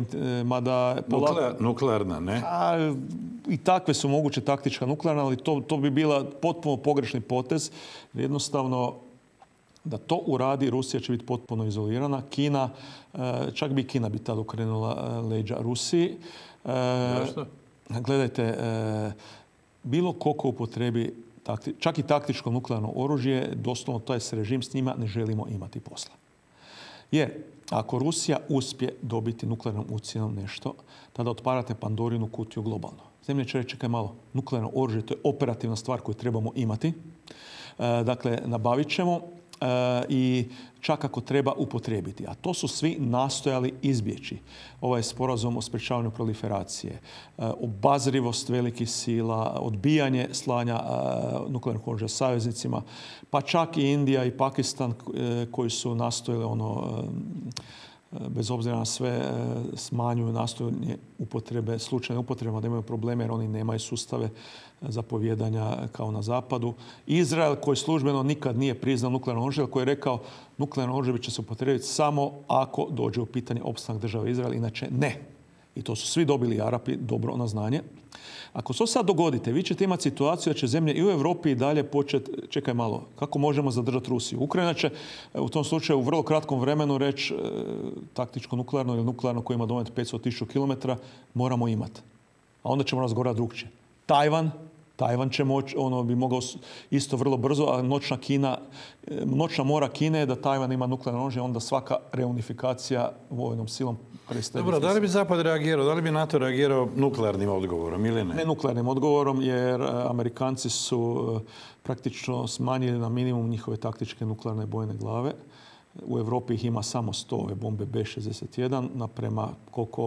nuklearna, ne? I takve su moguće taktička nuklearna, ali to bi bila potpuno pogrešni potez. Jednostavno, da to uradi, Rusija će biti potpuno izolirana. Kina, čak bi Kina bi tada okrenula leđa Rusiji. Zašto? Gledajte, bilo koliko upotrebi čak i taktičko nuklearno oružje, doslovno taj režim s njima ne želimo imati posla. Jer ako Rusija uspije dobiti nuklearnom ucjenom nešto, tada otvarate Pandorinu kutiju globalno. Zemlje će reći, čekaj malo, nuklearno oružje, to je operativna stvar koju trebamo imati. Dakle, nabavit ćemo. i čak ako treba upotrijebiti. A to su svi nastojali izbjeći. Ovaj sporazum o sprječavanju proliferacije, obazrivost velikih sila, odbijanje slanja nuklearnog oružja saveznicima, pa čak i Indija i Pakistan koji su nastojali bez obzira na sve smanjuju nastojanje upotrebe, slučajne upotrebe, da imaju probleme jer oni nemaju sustave zapovjedanja kao na zapadu. Izrael koji službeno nikad nije priznao nuklearno oružje, koji je rekao nuklearno oružje će se upotrijebiti samo ako dođe u pitanje opstanak države Izrael, inače ne. I to su svi dobili Arapi dobro na znanje. Ako to sad dogodite, vi ćete imati situaciju da će zemlje i u Europi i dalje početi, čekaj malo, kako možemo zadržati Rusiju? Ukrajina će u tom slučaju u vrlo kratkom vremenu reći taktičko nuklearno ili nuklearno koje ima domet 500.000 km moramo imati. A onda ćemo razgovarati drugčije. Tajvan će moći, bi mogao isto vrlo brzo, a noćna mora Kine je da Tajvan ima nuklearno oružje, onda svaka reunifikacija vojnom silom prestaje. Dobro, da li bi Zapad reagirao, da li bi NATO reagirao nuklearnim odgovorom ili ne? Ne nuklearnim odgovorom, jer Amerikanci su praktično smanjili na minimum njihove taktičke nuklearne bojne glave. U Europi ih ima samo 100, ove bombe B-61, naprema koliko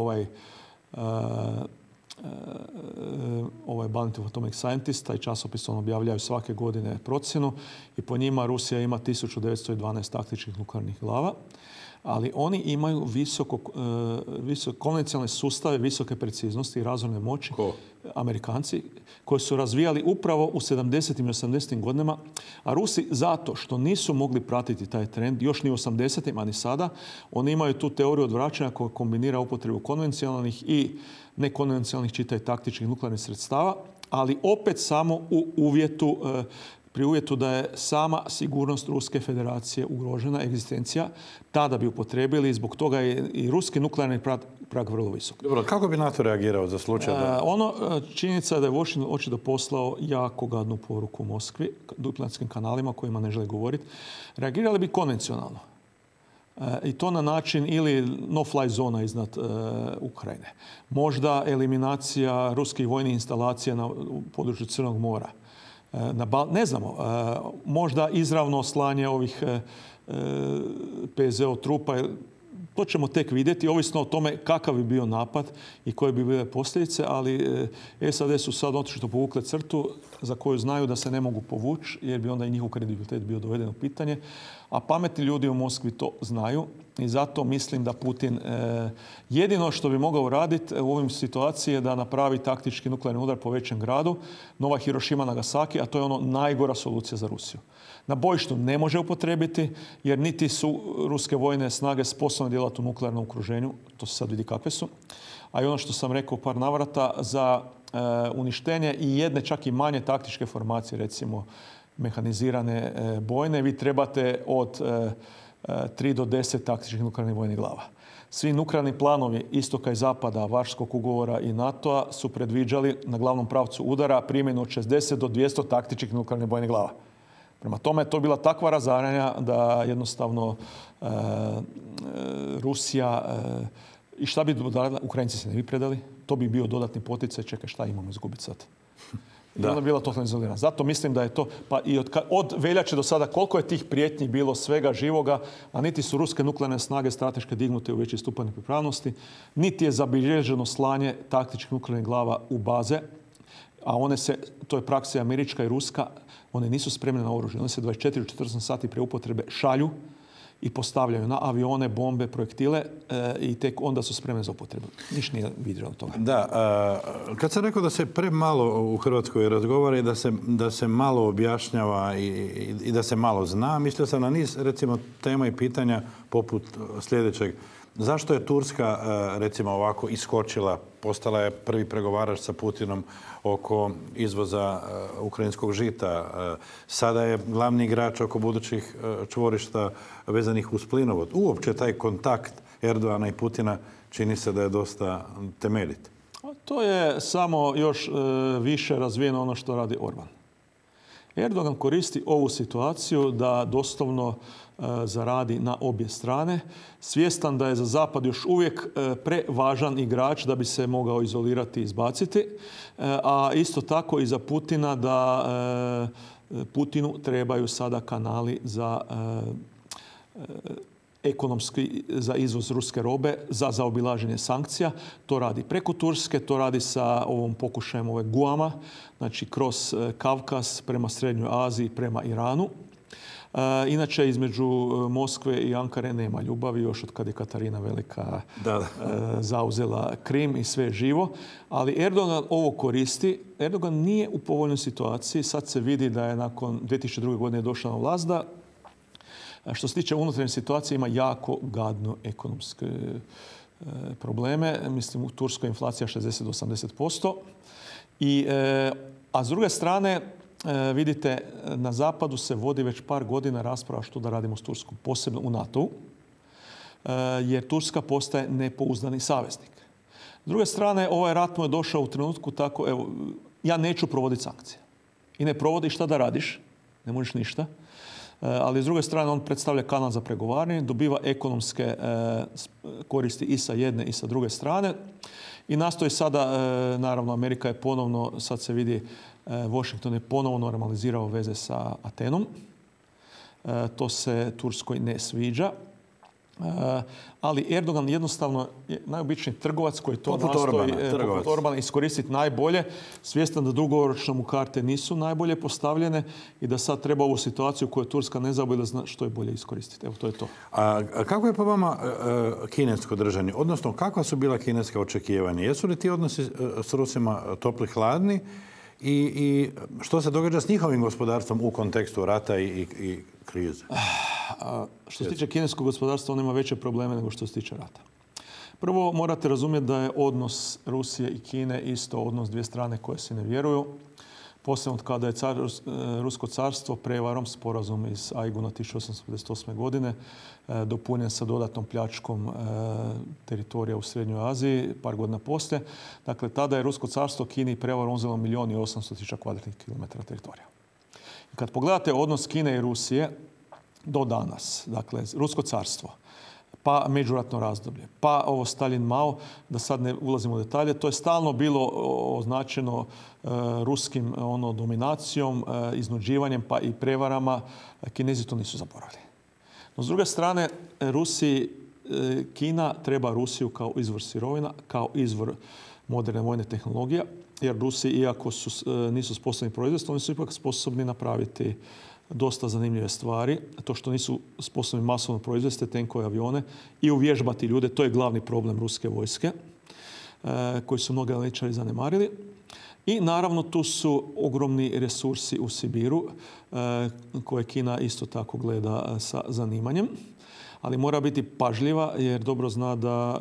ovaj Bulletin of Atomic Scientist, taj časopis objavljaju svake godine procjenu i po njima Rusija ima 1912 taktičkih nuklearnih glava, ali oni imaju konvencionalne sustave visoke preciznosti i razvojne moći. Ko? Amerikanci, koji su razvijali upravo u 70. i 80. godinama, a Rusi zato što nisu mogli pratiti taj trend, još ni u 80. a ni sada, oni imaju tu teoriju odvraćanja koja kombinira upotrebu konvencionalnih i nekonvencionalnih, čitaj taktičkih nuklearnih sredstava, ali opet samo pri uvjetu da je sama sigurnost Ruske federacije ugrožena, egzistencija, tada bi upotrijebili, zbog toga je i ruski nuklearni prag vrlo visok. Dobro, kako bi NATO reagirao za slučaj da... Činjenica je da je Washington očito poslao jako gadnu poruku Moskvi, diplomatskim kanalima kojima ne žele govoriti. Reagirali bi konvencionalno. I to na način ili no-fly zona iznad Ukrajine. Možda eliminacija ruskih vojnih instalacija na području Crnog mora. Ne znamo, možda izravno slanje ovih PZO trupa, to ćemo tek vidjeti, ovisno o tome kakav bi bio napad i koje bi bile posljedice, ali SAD su sad otišli povukle crtu za koju znaju da se ne mogu povući, jer bi onda i njihov kredibilitet bio doveden u pitanje. A pametni ljudi u Moskvi to znaju i zato mislim da Putin jedino što bi mogao raditi u ovim situaciji je da napravi taktički nuklearni udar po većem gradu, nova Hirošima, Nagasaki, a to je najgora solucija za Rusiju. Na bojištu ne može upotrijebiti jer niti su ruske vojne snage sposobne djelovati u nuklearnom okruženju, to se sad vidi kakve su. A i ono što sam rekao par navrata, za uništenje i jedne čak i manje taktičke formacije, recimo mehanizirane bojne, vi trebate od 3 do 10 taktičkih nuklearnih vojnih glava. Svi nuklearni planovi istoka i zapada, Varšavskog ugovora i NATO-a su predviđali na glavnom pravcu udara primjenu od 60 do 200 taktičkih nuklearnih vojnih glava. Prema tome, to je bila takva razaranja da jednostavno Rusija... I šta bi dodala? Ukrajinci se ne bi predali. To bi bio dodatni poticaj. Čekaj, šta imamo izgubiti sad? I onda je bila totalno izolirana. Zato mislim da je to... Pa i od veljače do sada koliko je tih prijetnji bilo svega živoga, a niti su ruske nuklearne snage strateške dignute u veći stupanj pripravnosti, niti je zabilježeno slanje taktičkih nuklearnih glava u baze, a to je praksa američka i ruska, one nisu spremne na oružje. One se 24-40 sati prije upotrebe šalju i postavljaju na avione, bombe, projektile i tek onda su spremne za upotrebu. Ništa nije vidio od toga. Da, kad sam rekao da se premalo u Hrvatskoj razgovara i da se malo objašnjava i da se malo zna, mislio sam na niz, recimo, tema i pitanja poput sljedećeg. Zašto je Turska, recimo, ovako iskočila, postala je prvi pregovarač sa Putinom oko izvoza ukrajinskog žita. Sada je glavni igrač oko budućih čvorišta vezanih uz plinovod. Uopće taj kontakt Erdogana i Putina čini se da je dosta temeljit. To je samo još više razvijeno ono što radi Orban. Erdogan koristi ovu situaciju da doslovno zaradi na obje strane, svjestan da je za Zapad još uvijek prevažan igrač da bi se mogao izolirati i izbaciti, a isto tako i za Putina da Putinu trebaju sada kanali za ekonomski, za izvoz ruske robe, za zaobilaženje sankcija. To radi preko Turske, to radi sa ovom pokušajem ove Guama, znači kroz Kavkaz prema Srednjoj Aziji, prema Iranu. Inače, između Moskve i Ankare nema ljubavi, još od kad je Katarina Velika zauzela Krim i sve živo. Ali Erdogan ovo koristi. Erdogan nije u povoljnoj situaciji. Sad se vidi da je nakon 2002. godine došao na vlast da što se tiče unutarnje situacije ima jako gadno ekonomske probleme. Mislim, u Turskoj inflacija 60 do 80%. A s druge strane, vidite, na zapadu se vodi već par godina rasprava što da radimo s Turskom, posebno u NATO-u, jer Turska postaje nepouzdani saveznik. S druge strane, ovaj rat mu je došao u trenutku tako, evo, ja neću provoditi sankcije. I ne provodiš, šta da radiš? Ne možeš ništa. Ali s druge strane on predstavlja kanal za pregovaranje, dobiva ekonomske koristi i sa jedne i sa druge strane i nastoji sada, naravno Amerika je ponovno, sad se vidi, Washington je ponovno normalizirao veze sa Atenom. To se Turskoj ne sviđa. Ali Erdogan jednostavno je najobičniji trgovac koji to nastoji poput Orbana iskoristiti najbolje, svjestan da dugoročno mu karte nisu najbolje postavljene i da sad treba ovu situaciju koju Turska ne zaobiđe zna što je bolje iskoristiti. Evo, to je to. A kako je po vama kinesko držanje? Odnosno, kakva su bila kineska očekivanja? Jesu li ti odnosi s Rusima topli-hladni? I što se događa s njihovim gospodarstvom u kontekstu rata i krize? Što se tiče kineskog gospodarstva, on ima veće probleme nego što se tiče rata. Prvo, morate razumjeti da je odnos Rusije i Kine isto odnos dvije strane koje se ne vjeruju. Posebno od kada je Rusko carstvo prevarom, sporazum iz Aiguna 1858. godine, dopunjen sa dodatnom pljačkom teritorija u Srednjoj Aziji, par godina poslije. Dakle, tada je Rusko carstvo Kini prevarom uzelo 1.800.000 kvadratnih kilometara teritorija. Kad pogledate odnos Kine i Rusije do danas, dakle, Rusko carstvo, pa međuratno razdoblje, pa ovo Stalin-Mao, da sad ne ulazimo u detalje, to je stalno bilo označeno ruskim dominacijom, iznuđivanjem pa i prevarama. Kinezi to nisu zaboravili. No, s druge strane, Kina treba Rusiju kao izvor sirovina, kao izvor moderne vojne tehnologije, jer Rusi, iako nisu sposobni proizvesti, oni su ipak sposobni napraviti dosta zanimljive stvari. To što nisu sposobni masovno proizvesti tenkove, avione i uvježbati ljude, to je glavni problem ruske vojske, koji su mnogi analitičari zanemarili. I naravno tu su ogromni resursi u Sibiru, koje Kina isto tako gleda sa zanimanjem. Ali mora biti pažljiva jer dobro zna da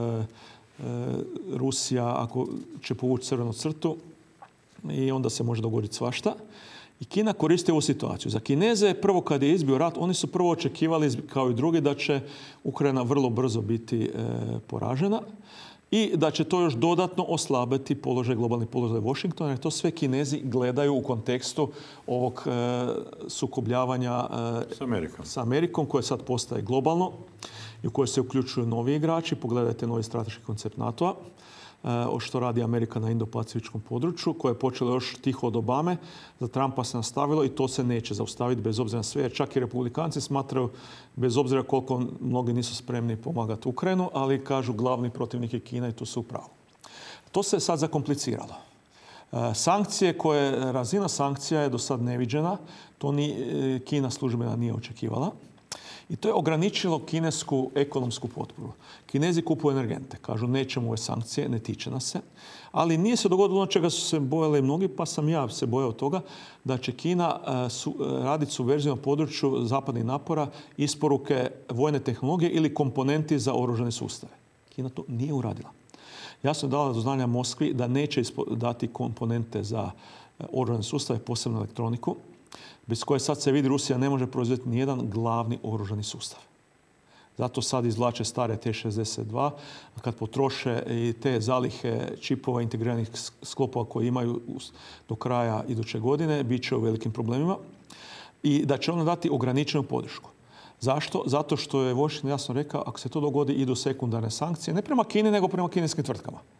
Rusija, ako će povući crvenu crtu, i onda se može dogoditi svašta. I Kina koristi ovu situaciju. Za Kineze, prvo kad je izbio rat, oni su prvo očekivali, kao i drugi, da će Ukrajina vrlo brzo biti poražena i da će to još dodatno oslabiti globalni položaj Washingtona, jer to sve Kinezi gledaju u kontekstu ovog sukobljavanja s Amerikom, koje sad postaje globalno i u koje se uključuju novi igrači. Pogledajte novi strateški koncept NATO-a, što radi Amerika na Indo-Pacifičkom području, koje je počelo još tiho od Obame. Za Trumpa se nastavilo i to se neće zaustaviti bez obzira na sve. Jer čak i republikanci smatraju, bez obzira koliko mnogi nisu spremni pomagati Ukrajinu, ali kažu glavni protivnik je Kina i tu su u pravu. To se sad zakompliciralo. Sankcije razina sankcija je do sad neviđena. To ni Kina službena nije očekivala. I to je ograničilo kinesku ekonomsku potporu. Kinezi kupuju energente. Kažu, nećemo ove sankcije, ne tiče nas se. Ali nije se dogodilo ono čega su se bojali mnogi, pa sam ja se bojao toga da će Kina raditi subverziju na području zapadnih napora, isporuke vojne tehnologije ili komponenti za oružane sustave. Kina to nije uradila. Jasno je dala do znanja Moskvi da neće dati komponente za oružane sustave, posebno elektroniku, bez koje sad se vidi Rusija ne može proizvesti nijedan glavni oružani sustav. Zato sad izvlače stare T-62, a kad potroše i te zalihe čipova integriranih sklopova koje imaju do kraja iduće godine, bit će u velikim problemima i da će ono dati ograničenu podršku. Zašto? Zato što je Washington jasno rekao, ako se to dogodi, idu sekundarne sankcije, ne prema Kini, nego prema kineskim tvrtkama.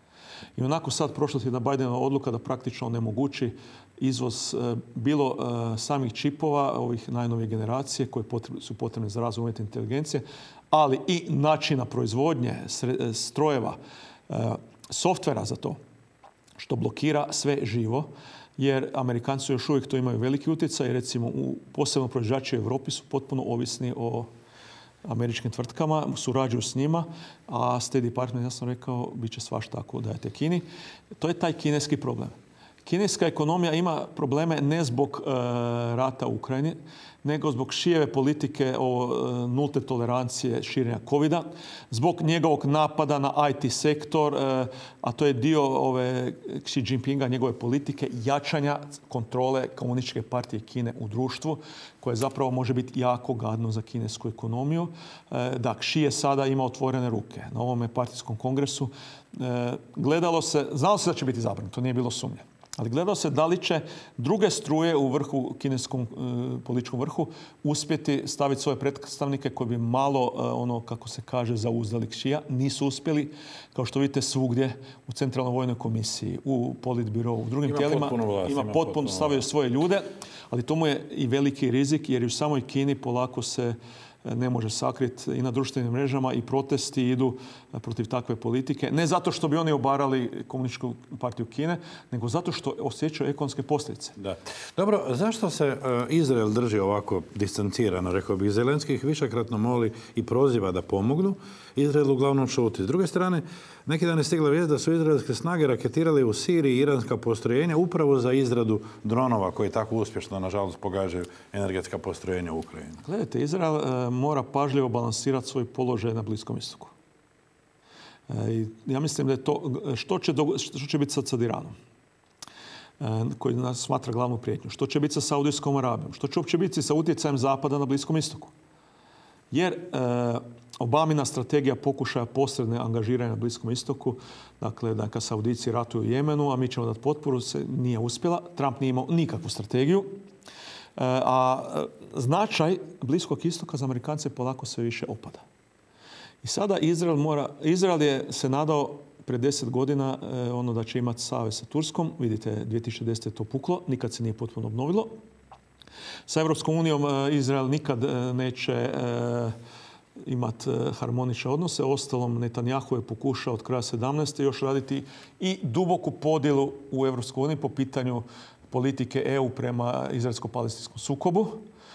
I onako sad prošla tjedna Bidenova odluka da praktično onemogući izvoz bilo samih čipova, ovih najnovije generacije koje su potrebne za razvoj umjetne inteligencije, ali i načina proizvodnje strojeva, softvera za to, što blokira sve živo, jer Amerikanci još uvijek to imaju veliki utjecaj. Recimo, posebno proizvođači u Europi su potpuno ovisni o američkim tvrtkama, surađuju s njima, a State Department, ja sam rekao, bit će svašta ako dajete Kini. To je taj kineski problem. Kineska ekonomija ima probleme ne zbog rata u Ukrajini, nego zbog Šijeve politike o nulte tolerancije širenja covida, zbog njegovog napada na IT sektor, a to je dio ove Xi Jinpinga, njegove politike jačanja kontrole Komunističke partije Kine u društvu, koje zapravo može biti jako gadno za kinesku ekonomiju. Da, Xi je sada ima otvorene ruke na ovome partijskom kongresu. Gledalo se, znalo se da će biti izabran, to nije bilo sumnje. Ali gledao se da li će druge struje u vrhu, kineskom političkom vrhu, uspjeti staviti svoje predstavnike koji bi malo, ono kako se kaže, zauzdali Xija. Nisu uspjeli, kao što vidite svugdje, u Centralnoj vojnoj komisiji, u Politbirovu, u drugim tijelima. Ima potpuno stavio svoje ljude, ali to mu je i veliki rizik, jer i u samoj Kini polako se ne može sakriti i na društvenim mrežama i protesti idu protiv takve politike. Ne zato što bi oni obarali Komunističku partiju Kine, nego zato što osjećaju ekonomske posljedice. Da. Dobro, zašto se Izrael drži ovako distancirano? Rekao bih, Zelenski ih višekratno moli i proziva da pomognu. Izrael uglavnom šuti. S druge strane, neki dan je stigla vijest da su izraelske snage raketirali u Siriji iranska postrojenja upravo za izradu dronova koji tako uspješno, nažalost, pogađaju energetska postrojenja u Ukrajini. Gledajte, Izrael mora pažljivo balansirati svoj položaj na Bliskom istoku. Ja mislim da je to što će biti sad sa Iranom, koji nas smatra glavnu prijetnju. Što će biti sa Saudijskom Arabijom? Što će uopće biti sa utjecajem Zapada na Bliskom istoku? Jer Obamina strategija pokušaja posredne angažiranja na Bliskom istoku, dakle da kad Saudici ratuju u Jemenu, a mi ćemo dati potporu, se nije uspjela. Trump nije imao nikakvu strategiju. A značaj Bliskog istoka za Amerikance polako sve više opada. I sada Izrael je se nadao pred 10 godina da će imati savez sa Turskom. Vidite, 2010. je to puklo, nikad se nije potpuno obnovilo. Sa Europskom unijom Izrael nikad neće imati harmonične odnose. Ostalom, Netanjahu je pokušao od kraja 17. još raditi i duboku podjelu u Europskoj uniji po pitanju politike EU prema izraelsko-palestinskom sukobu.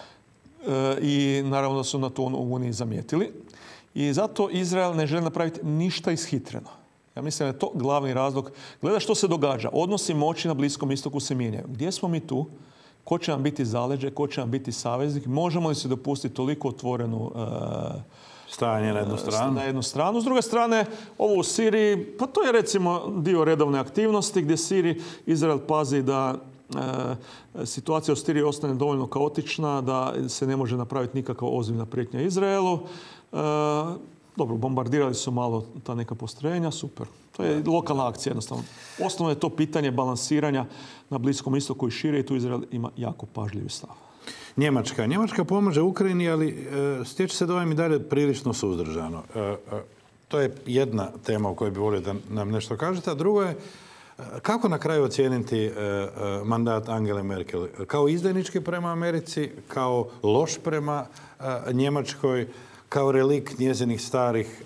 I naravno da su na to u Uniji zamijetili. I zato Izrael ne želi napraviti ništa ishitreno. Ja mislim da je to glavni razlog. Gleda što se događa. Odnosi moći na Bliskom istoku se mijenjaju. Gdje smo mi tu? Ko će nam biti zaleđe? Ko će nam biti saveznik? Možemo li se dopustiti toliko otvorenu stajanje na jednu stranu? Na jednu stranu. S druge strane, ovo u Siriji, pa to je recimo dio redovne aktivnosti gdje Izrael pazi da situacija u Siriji ostane dovoljno kaotična, da se ne može napraviti nikakva ozbiljna prijetnja Izraelu. Dobro, bombardirali su malo ta neka postrojenja, super. To je lokalna akcija jednostavno. Osnovno je to pitanje balansiranja na Bliskom istoku i šire i tu Izrael ima jako pažljivi stav. Njemačka pomaže Ukrajini, ali stječe se dojam i dalje prilično suzdržano. To je jedna tema o kojoj bi volio da nam nešto kažete, a drugo je kako na kraju ocijeniti mandat Angele Merkel? Kao izdajnički prema Americi, kao loš prema Njemačkoj, kao relikt njezinih starih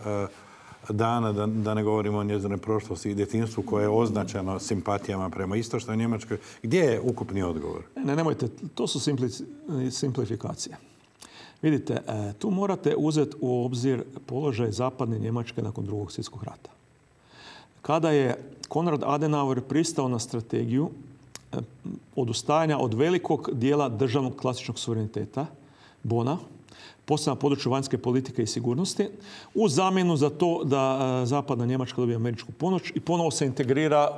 dana, da ne govorimo o njezinoj prošlosti i djetinjstvu koje je označeno simpatijama prema istočnoj Njemačkoj. Gdje je ukupni odgovor? Nemojte, to su simplifikacije. Vidite, tu morate uzeti u obzir položaj zapadne Njemačke nakon Drugog svjetskog rata. Kada je Konrad Adenauer pristao na strategiju odustajanja od velikog dijela državnog klasičnog suvereniteta, Bona, posebno na području vanjske politike i sigurnosti, u zamjenu za to da zapadna Njemačka dobije američku pomoć i ponovo se integrira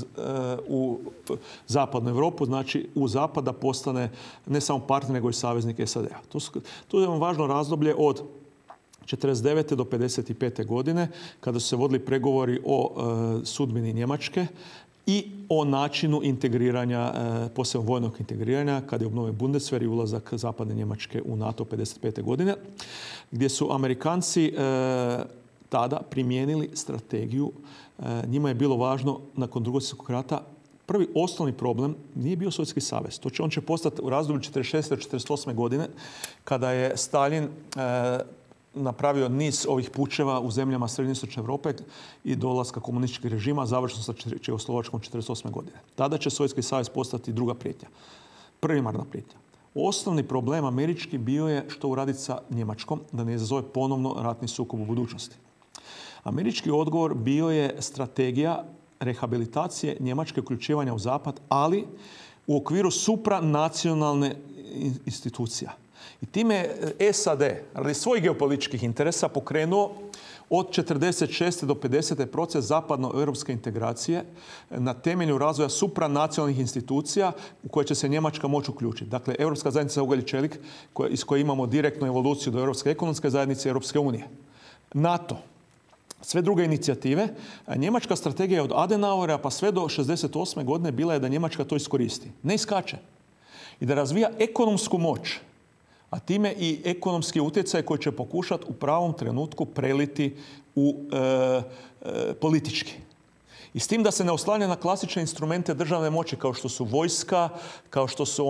u zapadnu Europu, znači u zapada postane ne samo partner, nego i saveznik SAD-a. To je važno razdoblje od 1949. do 1955. godine, kada su se vodili pregovori o sudbini Njemačke i o načinu integriranja, posebno vojnog integriranja, kada je obnovljen Bundeswehr i ulazak zapadne Njemačke u NATO 1955. godine, gdje su Amerikanci tada primijenili strategiju. Njima je bilo važno nakon Drugog svjetskog rata. Prvi osnovni problem nije bio Sovjetski savez. On će postati u razdoblju 1946. do 1948. godine kada je Stalin napravio niz ovih pučeva u zemljama Srednje i Istočne Europe i dolaska komunističkih režima, završeno sa Čehoslovačkom 1948. godine. Tada će Sovjetski savez postati druga prijetnja. Primarna prijetnja. Osnovni problem američki bio je što uraditi sa Njemačkom da ne izazove ponovno ratni sukob u budućnosti. Američki odgovor bio je strategija rehabilitacije Njemačke, uključivanja u Zapad, ali u okviru supranacionalne institucija. I time SAD, radi svojih geopolitičkih interesa, pokrenuo od 1946. do 1950. proces zapadno-europske integracije na temelju razvoja supranacionalnih institucija u koje će se Njemačka moći uključiti. Dakle, Europska zajednica za ugalj i čelik, iz koje imamo direktnu evoluciju do Europske ekonomske zajednice i Europske unije. NATO, sve druge inicijative. Njemačka strategija od Adenauera pa sve do 1968. godine bila je da Njemačka to iskoristi. Ne iskače. I da razvija ekonomsku moć, a time i ekonomski utjecaj koji će pokušati u pravom trenutku preliti u politički. I s tim da se ne oslanja na klasične instrumente državne moći kao što su vojska, kao što su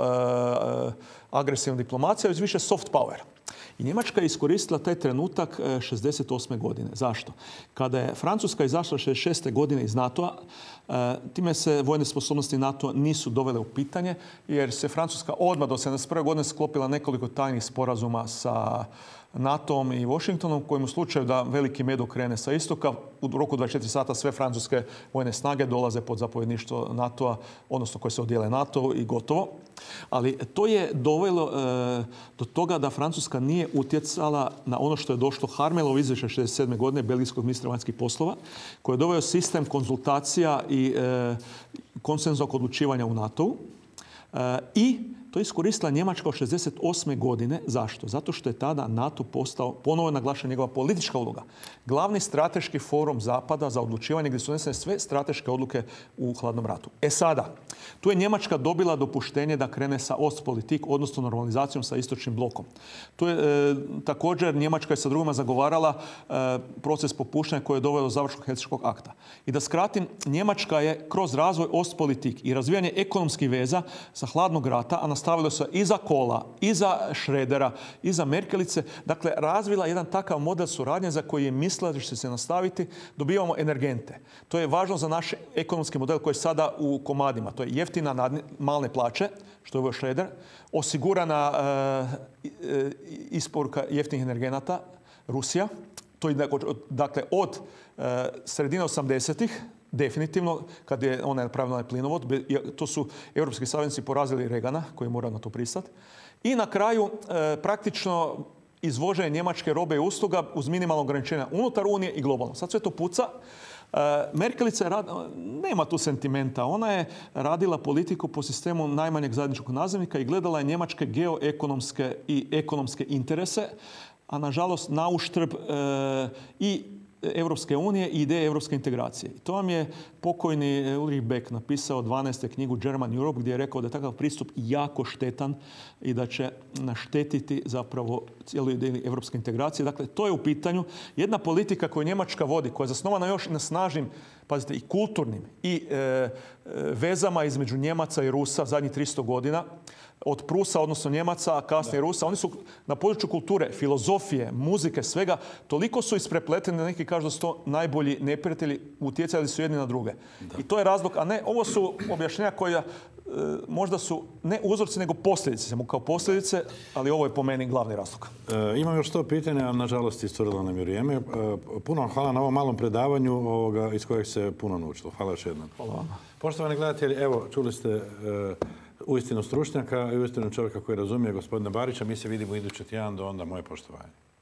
agresivna diplomacija, već više soft power. I Njemačka je iskoristila taj trenutak 1968. godine. Zašto? Kada je Francuska izašla 1966. godine iz NATO-a, time se vojne sposobnosti NATO nisu dovele u pitanje, jer se Francuska odmah do 1971. godine sklopila nekoliko tajnih sporazuma sa NATO-om i Washingtonom, kojim u slučaju da veliki med okrene sa istoka, u roku 24 sata sve francuske vojne snage dolaze pod zapovjedništvo NATO-a, odnosno koje se odijele NATO i gotovo. Ali to je dovelo do toga da Francuska nije utjecala na ono što je došlo Harmelov izvješće 1967. godine belgijskog ministra vanjskih poslova, koji je doveo sistem konzultacija i konsenzualnog odlučivanja u NATO-u. I to je iskoristila Njemačka od 1968. godine. Zašto? Zato što je tada NATO postao, ponovo je naglašena njegova politička uloga, glavni strateški forum Zapada za odlučivanje gdje su donesene sve strateške odluke u hladnom ratu. Sada, tu je Njemačka dobila dopuštenje da krene sa Ostpolitik, odnosno normalizacijom sa istočnim blokom. Tu je također Njemačka je sa drugima zagovarala proces popuštanja koji je doveo do završnog Helsinškog akta. I da skratim, Njemačka je kroz razvoj Ostpolitik i razvijanje ekonomskih veza sa hladnog rata, a nastavilo se iza Kohla, iza Schrödera, iza Merkelice, dakle razvila jedan takav model suradnje za koji je mislila da će se nastaviti. Dobivamo energente. To je važno za naš ekonomski model koji je sada u komadima. To je jeftina malne plaće, što je ovo Schröder, osigurana isporuka jeftinih energenata, Rusija. To je dakle od sredine 80-ih, definitivno, kad je ona napravila plinovod, to su europski saveznici porazili Regana, koji je morao na to pristati. I na kraju, praktično, izvoženje njemačke robe i usluga uz minimalno ograničenja unutar Unije i globalno. Sad sve to puca. Merkelica nema tu sentimenta. Ona je radila politiku po sistemu najmanjeg zajedničkog nazivnika i gledala je njemačke geoekonomske i ekonomske interese, a nažalost na uštrb i Europske unije i ideje europske integracije. I to vam je pokojni Ulrich Beck napisao 12. knjigu German Europe, gdje je rekao da je takav pristup jako štetan i da će naštetiti zapravo cijeloj ideji europske integracije. Dakle, to je u pitanju jedna politika koju Njemačka vodi, koja je zasnovana još na snažnim, pazite, i kulturnim i vezama između Njemaca i Rusa zadnjih 300 godina. Od Prusa, odnosno Njemaca, a kasnije Rusa. Oni su na području kulture, filozofije, muzike, svega, toliko su isprepleteni da neki kažu da su to najbolji neprijatelji, utjecali su jedni na druge. I to je razlog, a ne, ovo su objašnjenja koja možda su ne uzorci, nego posljedice. Samo kao posljedice, ali ovo je po meni glavni razlog. Imam još 100 pitanja, ali nažalost iscurilo nam je vrijeme. Puno vam hvala na ovom malom predavanju iz kojeg se puno naučilo. Hvala još jednom. Hvala vam. Poštovani gledatelji, evo, čuli ste uistinu stručnjaka i uistinu čovjeka koji razumije gospodina Barića. Mi se vidimo idući tjedan, do onda moje poštovanje.